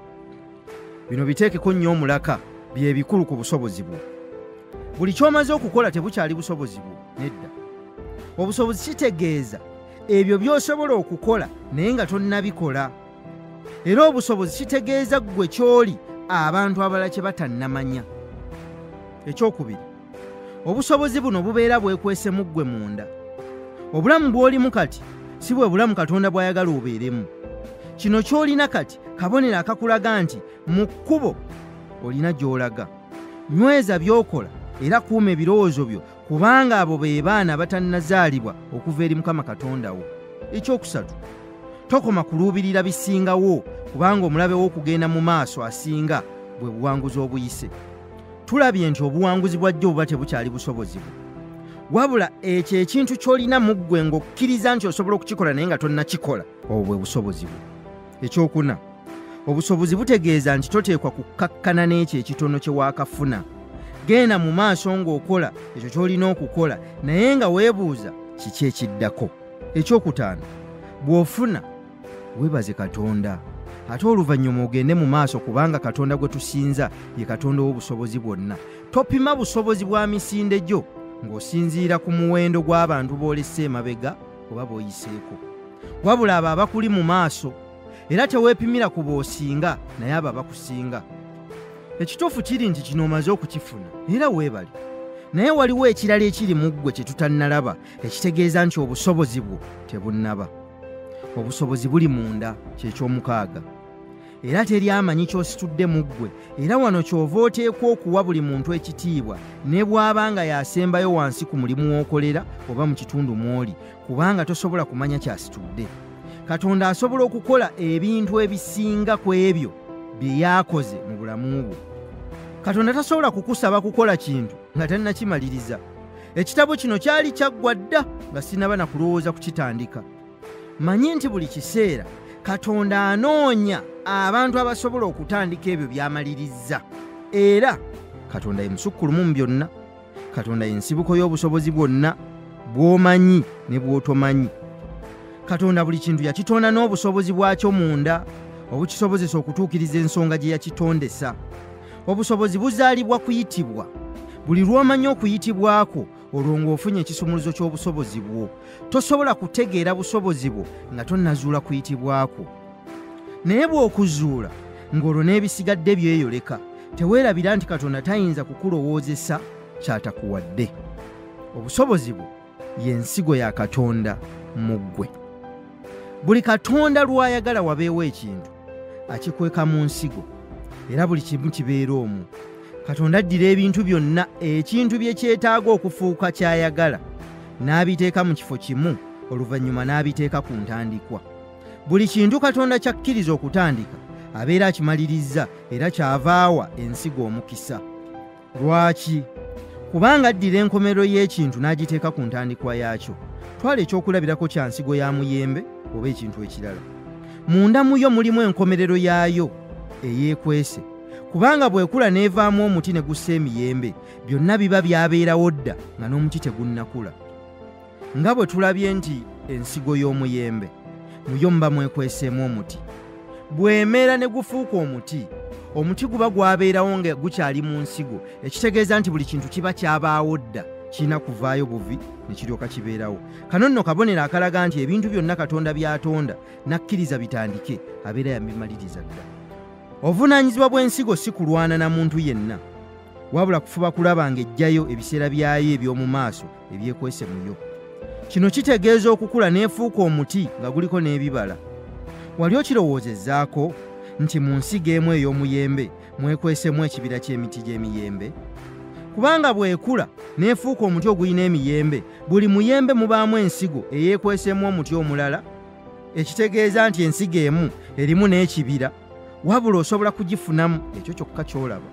Bino biteekeko nnyo omulaka, bye bikulu ku busobozi bwo. Buli ky'omaze okukola tebukyali busobozi bwo, nedda. Obusobozi kitegeeza ebyo by'osobola okukola naye nga tonnabikola. Era obusobozi kitegeeza ggwe ky'oli abantu abalala kye batannamanya. Ekyokubiri, obusobozi buno bubeera bwekwese mu ggwe munda. Obulamu bw'olimu kati si bwe bulamu Katonda bw'ayagala obeeremu. Kino ky'olina kati kabonero akakulaga nti mu kkubo olina gy'olaga. Nyweza by'okola era kuuma ebirowoozo byo kubanga abo be baana batannazaalibwa okuva eri Mukama Katonda wo. Ekyokusatu, tokoma kuluubirira bisingawo kubanga omulabe w'okugenda mu maaso asinga bwe buwanguzi obuyise. Tulabye nti obuwanguzi bwajja obuba tebukyali busobozi bwo. Wabula ekyo ekintu ky'olina mu ggwe ng'okkiriza nti osobola okukikola naye nga tonnakikola, obwo bwe busobozi bwo. Ekyokuna, obusobozi butegeeza nti toteekwa kukkakkana n'ekyo ekitono kye waakafuna. Genda mu maaso ng'okola ekyo ky'olina okukola naye nga weebuuza kiki ekiddako. Ekyokutaano, bw'ofuna weebaze Katonda ate oluvannyuma ogende mu maaso kubanga Katonda gwe tusinza ye Katonda w'obusobozi bwonna. Topima busobozi bwa misinde gyo ng'osinziira ku muwendo gw'abantu b'olese emabega oba b'oyiseeko. Wabula abo abakuli mu maaso, era teweepimira ku b'osinga naye abo abakusinga. Ekituufu kiri nti kino omaze okukifuna era weebale. Naye waliwo ekirala ekiri mu ggwe kye tutannalaba ekitegeeza nti obusobozi bwo tebunnaba. Obusobozi buli munda, ky'ekyomukaaga. Era teri amanyi ky'ositudde mu ggwe, era wano ky'ova oteekwa okuwa buli muntu ekitiibwa ne bw'abanga yasembayo wansi ku mulimu w'okolera oba mu kitundu mw'oli, kubanga tosobola kumanya ky'asitudde. Katonda asobola okukola ebintu ebisinga ku ebyo bye yakoze mu bulamu bwo. Katonda tasobola kukusaba kukola kintu nga tannakimaliriza. Ekitabo kino kyali kyaggwa dda nga sinaba na kulowooza kukitandika. Manyi nti buli kiseera Katonda anoonya abantu abasobola okutandika ebyo by'amalirizza. Era Katonda ye musukkulumu mu byonna. Katonda ye nsibuko y'obusobozi bwonna bw'omanyi ne bw'otomanyi. Katonda buli kintu yakitonda n'obusobozi bwakyo munda obukisobozesa okutuukiriza ensonga gye yakitondesa. Obusobozi buzaalibwa kuyitibwa. Buli lw'omanya okuyitibwako olwo ng'ofunye ekisumuluzo ky'obusobozi bwo. Tosobola kutegeera busobozi bwo nga tonnazuula kuyitibwako. Naye bw'okuzuula ng'olwo n'ebisigadde byeyoleka, teweerabira nti Katonda tayinza kukulowoozesa ky'atakuwadde. Obusobozi bwo y'ensigo ya Katonda mu ggwe. Buli Katonda lw'ayagala wabeewo ekintu akikweka mu nsigo, era buli kimu kibeera omwo. Katonda addira ebintu byonna ekintu bye kyetaaga okufuuka ky'ayagala n'abiteeka mu kifo kimu oluvannyuma n'abiteeka ku ntandikwa. Buli kintu Katonda kyakkiriza okutandika abeera akimaliriza era kyavaawa ensigo omukisa. Lwaki? Kubanga addira enkomerero y'ekintu n'agiteeka ku ntandikwa yaakyo. Twala ekyokulabirako kya nsigo ya muyembe oba ekintu ekirala. Munda muyo mulimu enkomerero yaayo eyeekwese. Kubanga bw'ekula n'evaamu omuti ne gussa emiyembe, byonna biba byabeerawo dda nga n'omuti tegunnakula. Nga bwe tulabye nti ensigo y'omuyembe muyo muba mwekweseemu omuti. Bw'emera ne gufuuka omuti, omuti guba gwabeerawo nga gukyali mu nsigo, ekitegeeza nti buli kintu kiba kyabaawo dda, kirina kuvaayo buvi ne kiryoka kibeerawo. Kano nno kabonero akalaga nti ebintu byonna Katonda by'atonda n'akkiriza bitandike, abeera yabimaliriza dda. Obuvunaanyizibwa bw'ensigo si kulwana na muntu yenna, wabula kufuba kulaba ng'ejjayo ebiseera byayo eby'omu maaso ebyekwese muyo. Kino kitegeeza okukula n'efuuka omuti nga guliko n'ebibala. Wali okirowoozezzaako nti mu nsigo emu ey'omuyembe mwekwesemu ekibira ky'emiti gy'emiyembe? Kubanga bw'ekula n'efuuka omuti ogulina emiyembe, buli muyembe mubaamu ensigo eyeekwesemu omuti omulala, ekitegeeza nti ensigo emu erimu n'ekibira, wabula osobola kugifunamu ekyo kyokka ky'olaba.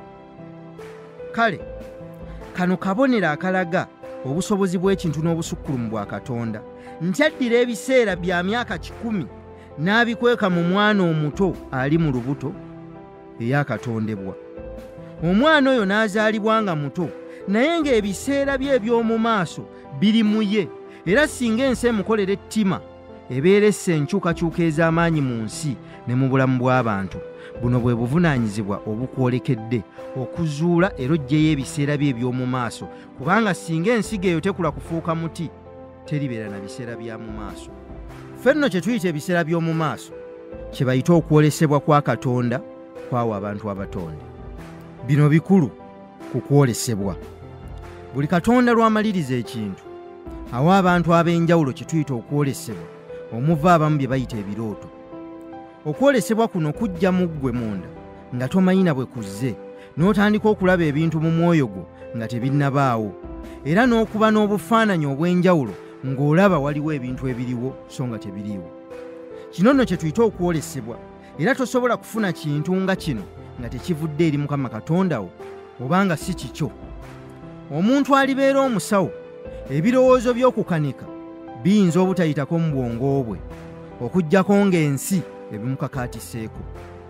Kale, kano kabonero akalaga obusobozi bw'ekintu n'obusukkulumu bwa Katonda, nti addira ebiseera bya myaka kikumi n'abikweka mu mwana omuto ali mu lubuto eyakatondebwa. Omwana oyo n'azaalibwa nga muto, naye ng'ebiseera bye eby'omu maaso biri mu ye, era singa ensi emukolera ettima ebeera essa enkyukakyuka ez'amaanyi mu nsi ne mu bulamu bw'abantu. Buno bwe buvunaanyizibwa obukwolekedde, okuzuula era oggyeyo ebiseera bye eby'omu maaso, kubanga singa ensigo eyo tekula kufuuka muti, teribeera na biseera bya mu maaso. Ffe nno kye tuyita ebiseera by'omu maaso kye bayita okwolesebwa kwa Katonda kwawa abantu abatonde. Bino bikulu ku kwolesebwa. Buli Katonda lw'amaliriza ekintu awa abantu ab'enjawulo kye tuyita okwolesebwa, omuva abamu bye bayita ebirooto. Okwolesebwa kuno kujja mu ggwe munda nga tomanyi na bwe kuzze, n'otandika okulaba ebintu mu mwoyo gwo nga tebinnabaawo, era n'okuba n'obufaananyi obw'enjawulo ng'olaba waliwo ebintu ebiriwo so nga tebiriiwo. Kino nno kye tuyita okwolesebwa, era tosobola kufuna kintu nga kino nga tekivudde eri Mukama Katonda wo obanga si kikyo. Omuntu alibeera omusawo, ebirowoozo by'okukanika biyinza obutayitako mu bwongo bwe, okuggyako ng'ensi ebimukakaatiseeko.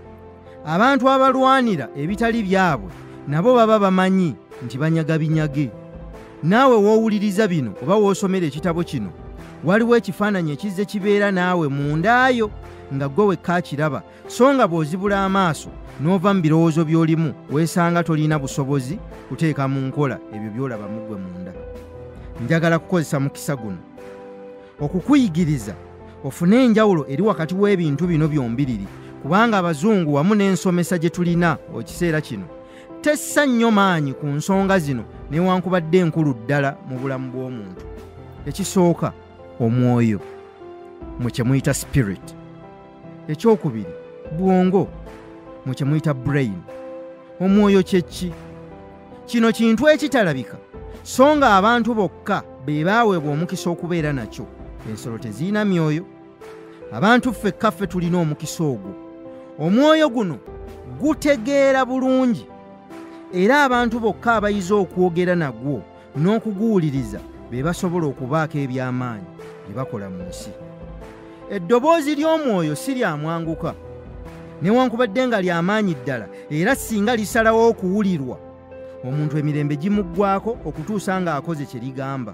Abantu abalwanira ebitali byabwe nabo baba bamanyi nti banyaga binyage. Naawe w'owuliriza bino oba w'osomera ekitabo kino, waliwo ekifaananyi ekizze kibeera naawe mundaayo nga ggwe wekka akiraba, so nga bw'ozibula amaaso n'ova mu birowoozo by'olimu weesanga tolina busobozi kuteeka mu nkola ebyo by'olaba mu ggwe munda. Njagala kukozesa mukisa guno okukuyigiriza ofune enjawulo eri wakati w'ebintu bino byombiriri, kubanga Abazungu wamu n'ensomesa gye tulina ekiseera kino tessa nnyo maanyi ku nsonga zino newankubadde enkulu ddala mu bulamu bw'omuntu. Ekisooka, omwoyo, mwe kye muyita spirit. Ekyokubiri, bwongo, mwe kye muyita brain. Omwoyo kye ki? Kino kintu ekitalabika, so nga abantu bokka be baaweebwa omukisa okubeera nakyo. Ensolo tezirina myoyo. Abantu ffekka ffe tulina omukisa ogwo. Omwoyo guno gutegeera bulungi, era abantu bokka abayize okwogera nagwo n'okuguwuliriza be basobola okubaako eby'amaanyi bye bakola mu nsi. Eddoboozi ly'omwoyo si lya mwanguka, newankubadde nga ly'amaanyi ddala, era singa lisalawo okuwulirwa, omuntu emirembe gimuggwaako okutuusa ng'akoze kye ligamba.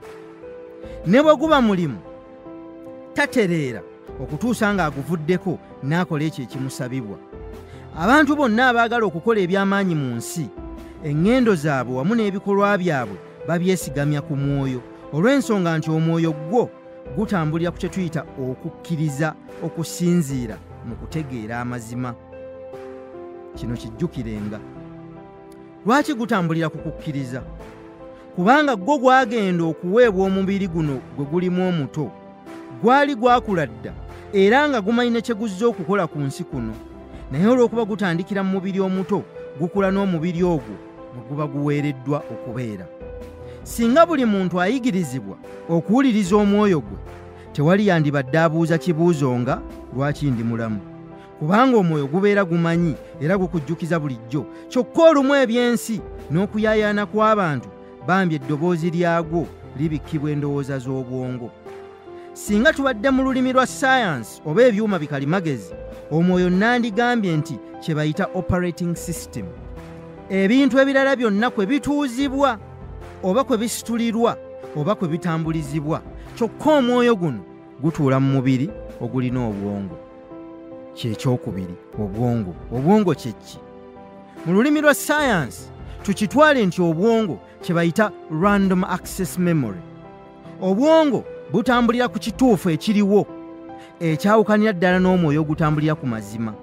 Ne bwe guba mulimu, tatereera okutuusa ng'aguvuddeko n'akola ekyo ekimusabibwa. Abantu bonna abaagala okukola eby'amaanyi mu nsi, eŋŋendo zaabwe wamu n'ebikolwa byabwe babyesigamya ku mwoyo, olw'ensonga nti omwoyo gwo gutambulira ku kye tuyita okukkiriza okusinziira mu kutegeera amazima. Kino kijjukirenga. Lwaki gutambulira ku kukkiriza? Kubanga gwo gwagenda okuweebwa omubiri guno gwe gulimu omuto, gwali gwakula dda era nga gumanyi ne kye guzze okukola ku nsi kuno, naye olw'okuba gutandikira mu mubiri omuto, gukula n'omubiri ogwo mwe guba guweereddwa okubeera. Singa buli muntu ayigirizibwa okuwuliriza omwoyo gwe, tewali yandibadde abuuza kibuuzo nga lwaki ndi mulamu, kubanga omwoyo gubeera gumanyi era gukujjukiza bulijjo. Kyokka olumu ebyensi n'okuyaayaana kw'abantu bambi eddoboozi lyagwo libikkibwa endowooza z'obwongo. Singa tubadde mu lulimi lwa science oba ebyuma bikalimagezi, omwoyo nandigambye nti kye bayita operating system. Ebintu ebirala byonna kwe bituuzibwa oba kwe bisitulirwa oba kwe bitambulizibwa, kyokka omwoyo guno gutuula mu mubiri ogulina obwongo. Kyekyokubiri, obwongo. Obwongo kye ki? Mu lulimi lwa science tukitwale nti obwongo kye bayita random access memory. Obwongo butambulira ku kituufu ekiriwo ekyawukanira ddala n'omwoyo ogutambulira ku mazima.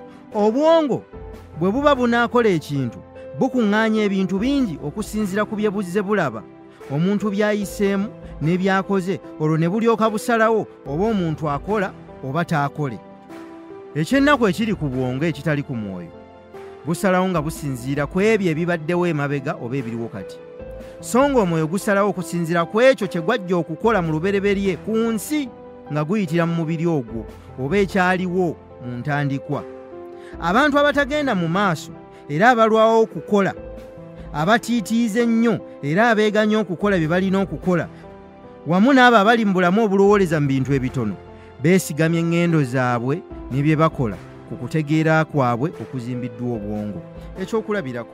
Obwongo bwe buba bunaakola ekintu bukuŋŋaanya ebintu bingi okusinziira ku bye buzze bulaba, omuntu by'ayiseemu ne byakoze, olwo ne bulyoka busalawo oba omuntu akola oba taakole. Ekyennaku ekiri ku bwongo ekitali ku mwoyo busalawo nga businziira ku ebyo ebibaddewo emabega oba ebiriwo kati, so nga omwoyo gusalawo okusinziira ku ekyo kye gwajja okukola mu lubereberye ku nsi nga guyitira mu mubiri ogwo oba ekyaliwo mu ntandikwa. Abantu abatagenda mu maaso era abalwawo okukola, abatiitiiza ennyo era abeeganya okukola bye balina okukola, wamu n'abo abali mu bulamu obulowooleza mu bintu ebitono, beesigamye eŋŋendo zaabwe ne bye bakola ku kutegeera kwabwe okuzimbiddwa obwongo. Ekyokulabirako,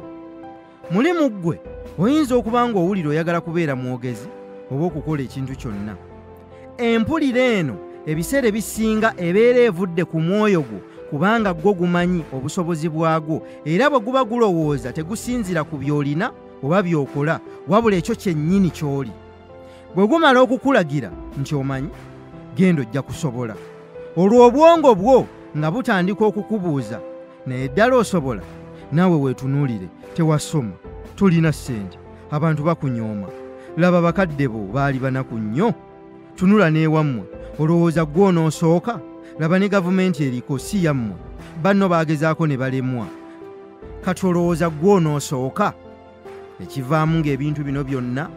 mulimu ggwe oyinza okuba nga owulira oyagala kubeera mwogezi oba okukola ekintu kyonna. Empulira eno ebiseera ebisinga ebeera evudde ku mwoyo gwo, kubanga gwo gumanyi obusobozi bwagwo era bwe guba gulowooza tegusinzira ku by'olina oba by'okola, wabula ekyo kyennyini ky'oli. Bwe gumala okukulagira nti omanyi, genda ojja kusobola. Olwo obwongo bwo nga butandika okukubuuza, naye ddala osobola? Naawe weetunuulire, tewasoma, tolina ssente, abantu bakunyooma, laba bakadde bo baali banaku nnyo, tunula n'ewammwe, olowooza ggwe onoosooka? Laba ne gavumenti eriko si yammwe, banno baagezaako ne balemwa, kati olowooza ggwe onoosooka? Ekivaamu ng'ebintu bino byonna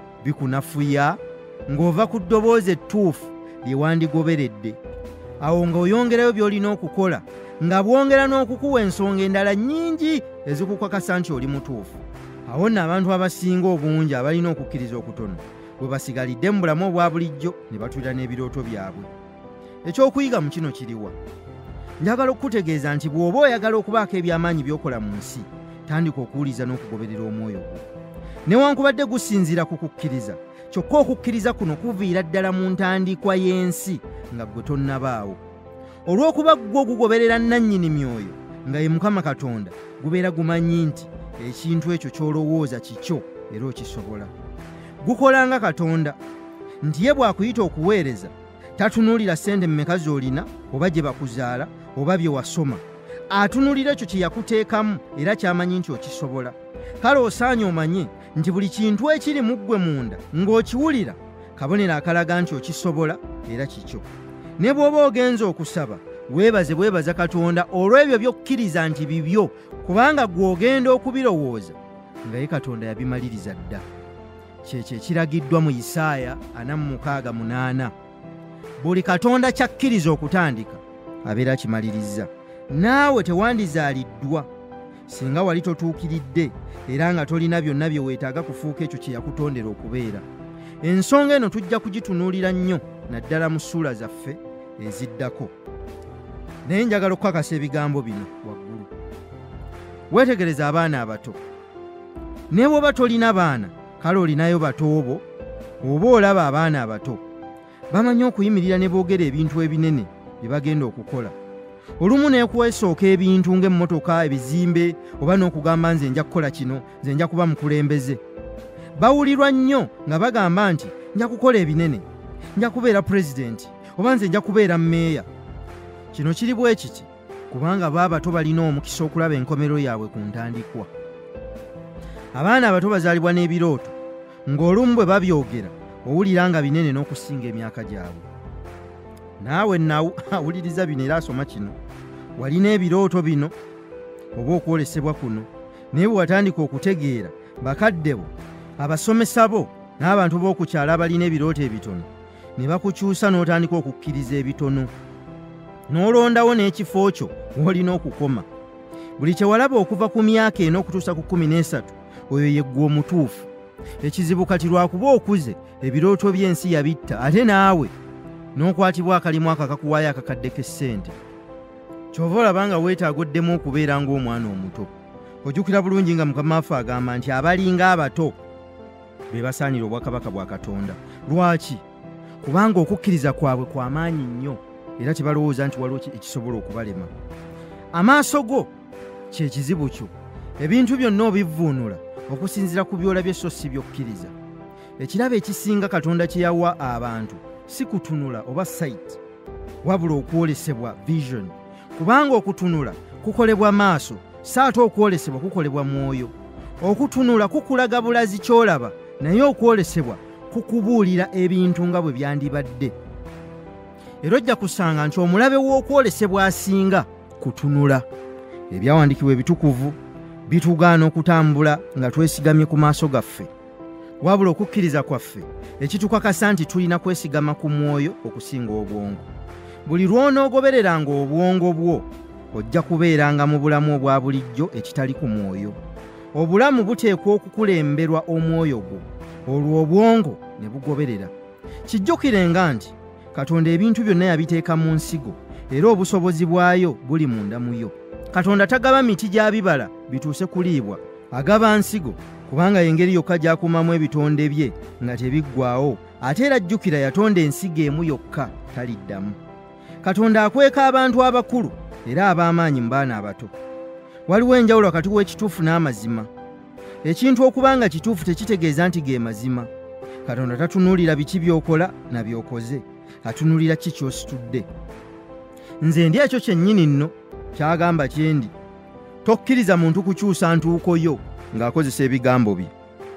bikunafuya ng'ova ku ddoboozi ettuufu lye wandigoberedde. Awo ng'oyongerayo by'olina okukola, nga bwongera n'okukuwa ensonga endala nnyingi ezikukakasa nti oli mutuufu. Awo nno abantu abasinga obungi abalina okukkiriza okutono bwe basigalidde mu bulamu obwa bulijjo ne batuulira n'ebirooto byabwe. Ekyokuyiga mu kino kiriwa? Njagala okukutegeeza nti bw'oba oyagala okubaako eby'amaanyi by'okola mu nsi, tandika okuwuliza n'okugoberera omwoyo gwo. Newankubadde gusinziira ku kukkiriza, kyokka okukkiriza kuno kuviira ddala mu ntandikwa y'ensi nga ggwe tonnabaawo. Olw'okuba ggwe ogugoberera nannyini myoyo nga ye Mukama Katonda, gubeera gumanyi nti ekintu ekyo ky'olowooza kikyo era okisobola. Gukola nga Katonda, nti ye bw'akuyita okuweereza tatunuulira ssente mmeka z'olina oba gye bakuzaala oba bye wasoma, atunuulira ekyo kye yakuteekamu era ky'amanyi nti okisobola. Kale osaanye omanye nti buli kintu ekiri mu ggwe munda ng'okiwulira, kabonero akalaga nti okisobola era kikyo. Ne bw'oba ogenze okusaba, weebaze bwebaza Katonda olw'ebyo by'okkiriza nti bibyo, kubanga ggwe ogenda okubirowooza nga ye Katonda yabimaliriza dda. Kyekyo ekiragiddwa mu Isaaya ana mu mukaaga munaana. Buli Katonda kyakkiriza okutandika abeera akimaliriza. Naawe tewandizaaliddwa singa wali totuukiridde era nga tolina byonna bye weetaaga kufuuka ekyo kye yakutondera okubeera. Ensonga eno tujja kugitunuulira nnyo naddala mu ssuula zaffe eziddako. Naye njagala okukakasa ebigambo bino waggulu. Weetegereza abaana abato. Ne bw'oba tolina baana, kale olinayo bato bo, oba olaba abaana abato bamanyi okuyimirira ne boogera ebintu ebinene bye bagenda okukola. Olumu neekuwesooka ebintu ng'emmotoka, ebizimbe, oba n'okugamba nze nja kukola kino, nze nja kuba mukulembeze. Bawulirwa nnyo nga bagamba nti nja kukola ebinene, nja kubeera pulezidenti, oba nze nja kubeera mmeeya. Kino kiri bwe kiti kubanga baabato balina omukisa okulaba enkomero yaabwe ku ntandikwa. Abaana abato bazaalibwa n'ebirooto, ng'olumu bwe babyogera owulira nga binene n'okusinga emyaka gyabwe. Naawe nawuliriza bino era asoma kino, walina ebirooto bino oba okwolesebwa kuno, naye bwe watandika okutegeera bakadde bo, abasomesa bo, n'abantu b'okukyala abalina ebirooto ebitono, ne bakukyusa n'otandika okukkiriza ebitono n'olondawo n'ekifo kyo w'olina okukoma. Buli kye walaba okuva ku myaka eno okutuusa ku kkumi n'esatu oyo yeggwa omutuufu. Ekizibu kati lwakuba okuze ebirooto by'ensi yabitta ate naawe n'okwatibwa akalimu akakakuwaayo akakadde k'essente. Kyova olaba nga weetaaga oddemu okubeera ng'omwana omuto. Ojjukira bulungi nga Mukama waffe agamba nti abalinga abato be basaanira obwakabaka bwa Katonda. Lwaki? Kubanga okukkiriza kwabwe kwa maanyi nnyo era tebalowooza nti waliwo ekisobola okubalema. Amaaso go kye kizibu kyo. Ebintu byonna obivvuunula okusinziira ku byolabye so si by'okkiriza. Ekirabo ekisinga Katonda kye yawa abantu si kutunula oba sight, wabula okwolesebwa vision. Kubanga okutunula kukolebwa maaso, saate okwolesebwa kukolebwa mwoyo. Okutunula kukulaga bulazi kyolaba, naye okwolesebwa kukubuulira ebintu nga bwe byandibadde. Era ojja kusanga nti omulabe w'okwolesebwa asinga kutunula. Ebyawandiikibwa ebitukuvu bitugaana okutambula nga twesigamye ku maaso gaffe, wabula okukkiriza kwaffe ekitukakasa nti tulina kwesigama ku mwoyo okusinga obwongo. Buli lw'onoogobereranga obwongo bwo ojja kubeeranga mu bulamu obwa bulijjo ekitali ku mwoyo. Obulamu buteekwa okukulemberwa omwoyo gwo, olwo obwongo ne bugoberera. Kijjukirenga nti Katonda ebintu byonna yabiteeka mu nsigo era obusobozi bwayo buli munda mu yo. Katonda tagaba miti gya bibala bituuse kuliibwa, agaba nsigo kubanga y'engeri yokka gy'akumamu ebitonde bye nga tebiggwaawo. Ate era jjukira yatonda ensigo emu yokka, taliddamu. Katonda akweka abantu abakulu era ab'amaanyi mu baana abato. Waliwo enjawulo wakati w'ekituufu n'amazima. Ekintu okuba nga kituufu tekitegeeza nti ge mazima. Katonda tatunuulira biki by'okola na by'okoze, atunuulira ki ky'ositudde. Nze ndi ekyo kyennyini nno kyagamba kyendi. Tokkiriza muntu kukyusa ntuuko yo ng'akozesa ebigambo bye.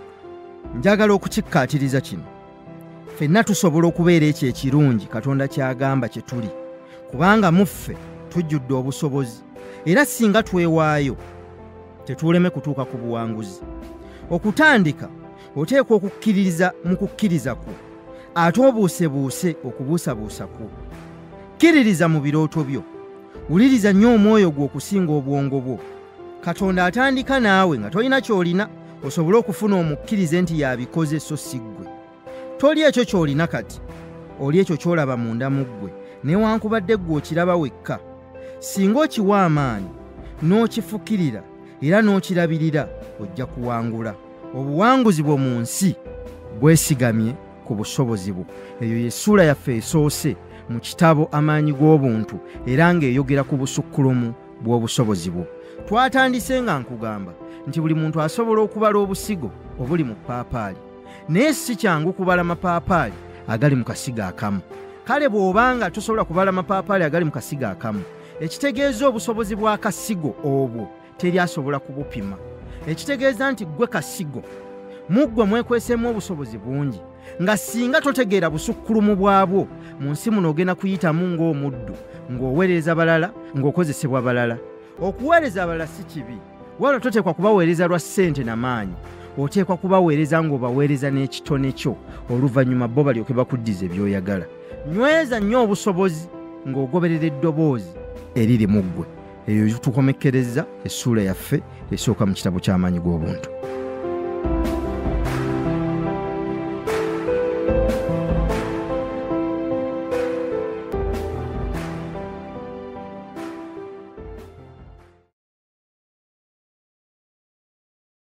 Njagala okukikkaatiriza kino. Ffenna tusobola okubeera ekyo ekirungi Katonda kyagamba kye tuli, kubanga mu ffe tujjudde obusobozi, era singa twewaayo tetuuleme kutuuka ku buwanguzi. Okutandika oteekwa okukkiririza mu kukkiriza kwo, ate obuusebuuse okubuusabuusa kwo. Kkiririza mu birooto byo, wuliriza nnyo omwoyo gwo okusinga obwongo bwo. Katonda atandika naawe nga tolina ky'olina osobole okufuna omukkirize nti yabikoze so si ggwe. Toli ekyo ky'olina kati, oli ekyo ky'olaba munda mu ggwe, newankubadde ggwe okiraba wekka. Singa okiwa amaanyi n'okifukirira era n'okirabirira ojja kuwangula. Obuwanguzi bwo mu nsi bwesigamye ku busobozi bwo. Eyo y'essuula yaffe esoose mu kitabo AmaanyiG'Obuntu era ng'eyogera ku busukkulumu bw'obusobozi bwo. Twatandise nga nkugamba nti buli muntu asobola okubala obusigo obuli mu ppaapaali, naye si kyangu kubala mapaapaali agali mu kasiga akamu. Kale bw'obanga tosobola kubala mapaapaali agali mu kasiga akamu, ekitegeeza obusobozi bwa kasigo obwo teri asobola kubupima. Ekitegeeza nti ggwe kasigo, mu ggwe mwekweseemu obusobozi bungi, nga singa totegeera busukkulumu bwabwo mu nsi muno ogenda kuyitamu ng'omuddu, ng'oweereza balala, ng'okozesebwa balala. Okuweereza abalala si kibi, wala toteekwa kubaweereza lwa ssente na maanyi. Oteekwa kubaweereza ng'obaweereza n'ekitone kyo, oluvannyuma bo balyoke bakuddize by'oyagala. Nyweza nnyo obusobozi ng'ogoberera eddoboozi eriri mu ggwe. Eyo tukomekkereza essuula yaffe esooka mu kitabo ky'Amaanyi G'Obuntu.